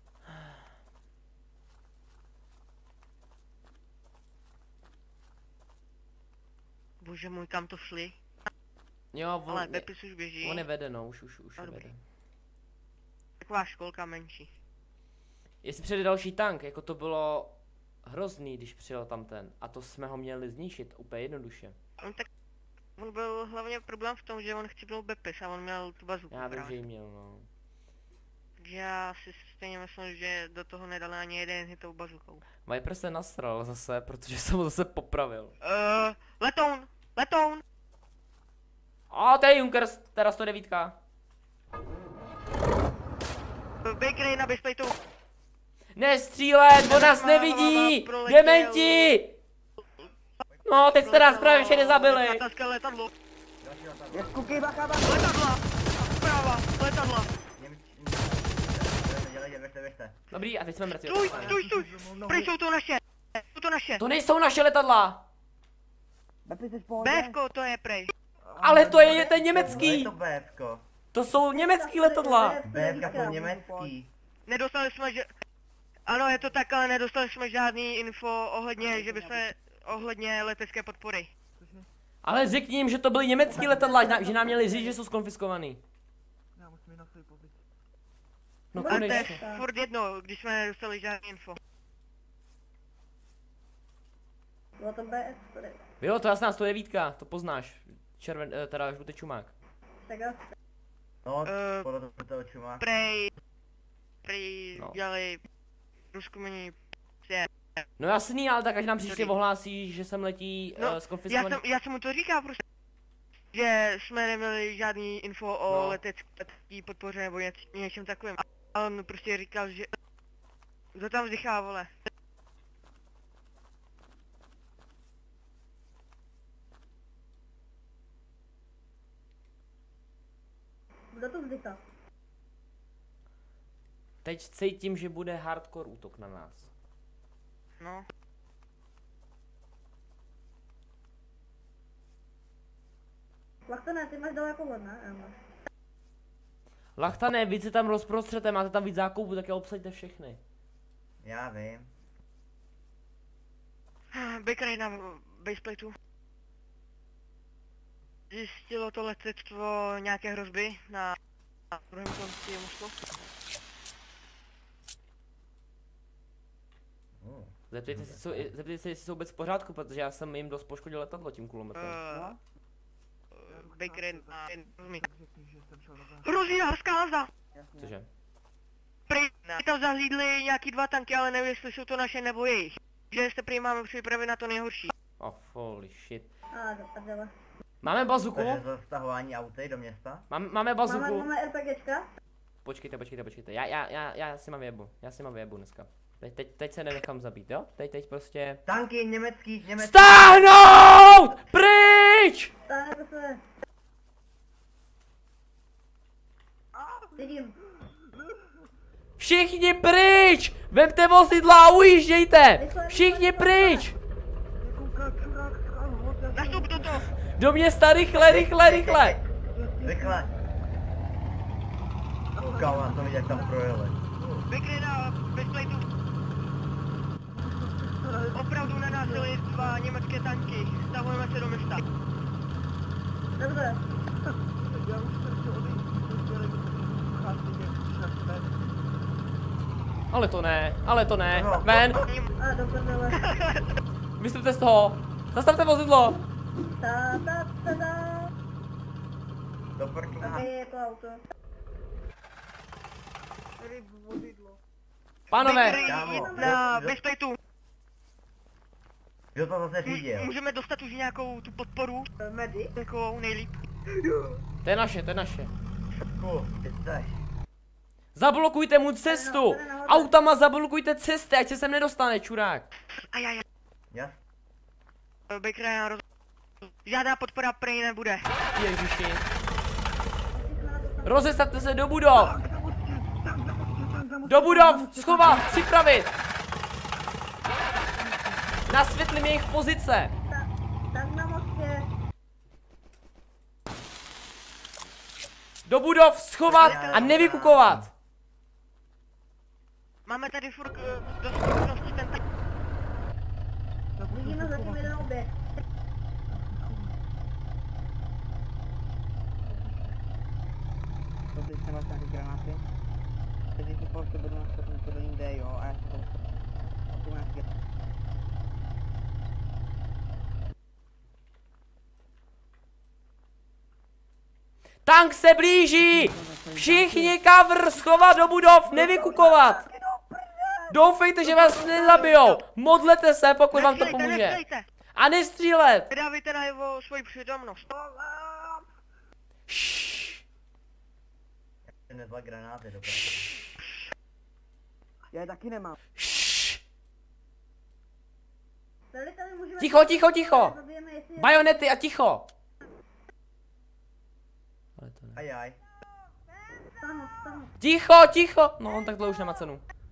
Bože můj, kam to šli? Jo, on, Ale je, Bepis už běží. on je vede, no, už, už, už No, je dobrý. vede. Taková školka menší. Jestli přijde další tank, jako to bylo hrozný, když přijel tam ten. A to jsme ho měli zničit úplně jednoduše. On tak... On byl hlavně problém v tom, že on chcípnul Bepis a on měl tu bazuku Já vím, že právě. jí měl, no. Takže já si stejně myslím, že do toho nedal ani jeden hit tou bazukou. Viper se nasral zase, protože jsem ho zase popravil. Uh, letoun! Letoun! A to je Junkers, teda sto devět. Baker je na baseplatu. Nestřílet, on nás nevidí! Proletěl. Dementi! No, teď jste nás právě všechny zabili. Letadlo, letadlo. Je skuky, bacha, bacha. Letadla! Zprava, letadla. Dělejte, běžte, běžte. Dobrý, a teď jsme mrtví. Stůj, stůj, stůj! Pryč jsou to naše! Jsou to naše! To nejsou naše letadla! Bepi, jsi v pohodě? Bévko to je prej. Ale to je ten No je německý! to BFko. To jsou německý letadla! BFka jsou německý. Nedostali jsme, že... Ano, je to tak, ale nedostali jsme žádný info ohledně, že by se... Ohledně letecké podpory. Ale řekni jim, že to byly německý letadla, že nám měli říct, že jsou skonfiskovaný. Já musím jít na svoji pozici. No A to je konečně. furt jedno, když jsme nedostali žádný info. Bylo to bé es, tady. Jo, to je jasná sto devět, to poznáš. Červen, eh, teda žlutý čumák. Tak jo. No, Eh, podle toho čuma. Prej... Prej... No. dělali... Průzkumení... No jasný, ale tak až nám příště Dobrý. ohlásí, že sem letí No, uh, Já skonfiskovaný. jsem, já jsem mu to říkal prostě. Že jsme neměli žádný info o No. letecké podpoře nebo něč, něčem takovým. A on prostě říkal, že... Kdo tam vzdychá, vole? Kdo to vzdychá? Teď cítím, že bude hardcore útok na nás. No. Lachtane, ty máš daleko hled, ne? Já máš. Lachtane, víc se tam rozprostřete, máte tam víc zákupů, tak je obsaďte všechny. Já vím. Bakery na baseplatu. Zjistilo to letectvo nějaké hrozby na, na druhém konci mostu. Uh, Zeptejte se, co- zeptejte se, jestli jsou vůbec v pořádku, protože já jsem jim dost poškodil letadlo tím kulometem. Uh, Bakery na... Řekni, že jsem šel do záchodu. Hrozí horská hazda! Jasně. Cože? Prý tam zahlídli nějaký dva tanky, ale nevím, jestli jsou to naše nebo jejich. Že jste prý máme připravit na to nejhorší. Oh, holy shit. A, do prdele. Máme bazuku? Takže zastahování auty do města. Máme, máme Máme, bazuku? máme RPGčka. Počkejte, počkejte, počkejte. Já, já, já, já si mám vyjebu. Já si mám vyjebu dneska. Teď, teď, teď se nenechám zabít, jo? Teď, teď prostě... Tanky německý, německý. Stáhnout! Pryč! Stáhnete se. Vidím. Všichni pryč! Vemte vozidla a ujíždějte! Všichni pryč! Nastup do toho! Do města, rychle, rychle, rychle! Rychle. Kámo, já jsem viděl, jak tam projeli. Bakery na bezplejtu. Opravdu na nás jeli dva německé tanky. Stahujeme se do města. Dobře. Já už jsem chtěl odejít, protože Ale to ne, ale to ne. Ven! A, do prdele. Vystupte z toho! Zastavte vozidlo! Ta, ta, ta, ta. Do prkna. Tady je to auto. Tady vozidlo. Pánové! Bakery Kámo, na jo. bezplejtu. Kdo to zase řídil? Můžeme dostat už nějakou tu podporu. Medy. Takovou nejlíp. To je naše, to je naše. Cool, ty seš. Zablokujte mu cestu! Autama zablokujte cesty, ať se sem nedostane, čurák. Ajajaj. Jas? Bakery na roz... Žádná podpora prej nebude. Ježiši. Rozestavte se do budov! Do budov! Schovat! Připravit! Nasvětlím jejich pozice! Tak na mostě. Do budov! Schovat a nevykukovat! Máme tady furt uh, dost možností ten tank. Vidíme zatím jeden objekt. To teď jsem vlastně nějaké granáty. Takže si prostě budu nastavit to do jinde, jo, a já si to... to nějaké granáty. Tank se blíží! Všichni cover schovat do budov, nevykukovat! Doufejte, že vás nezabijou! Modlete se, pokud vám to Nestřílejte, pomůže. nestřílejte. A nestřílet! Nedávejte na jeho svoji přítomnost. Šš. Nezla granáty do Já je taky nemám. Šš. Veliteli můžeme... Ticho, ticho, ticho! Zabijeme, jestli je... Bajonety a ticho! Ale to ne. Ajaj. Stanu, stanu. Ticho, ticho! No, tak to už nemá cenu.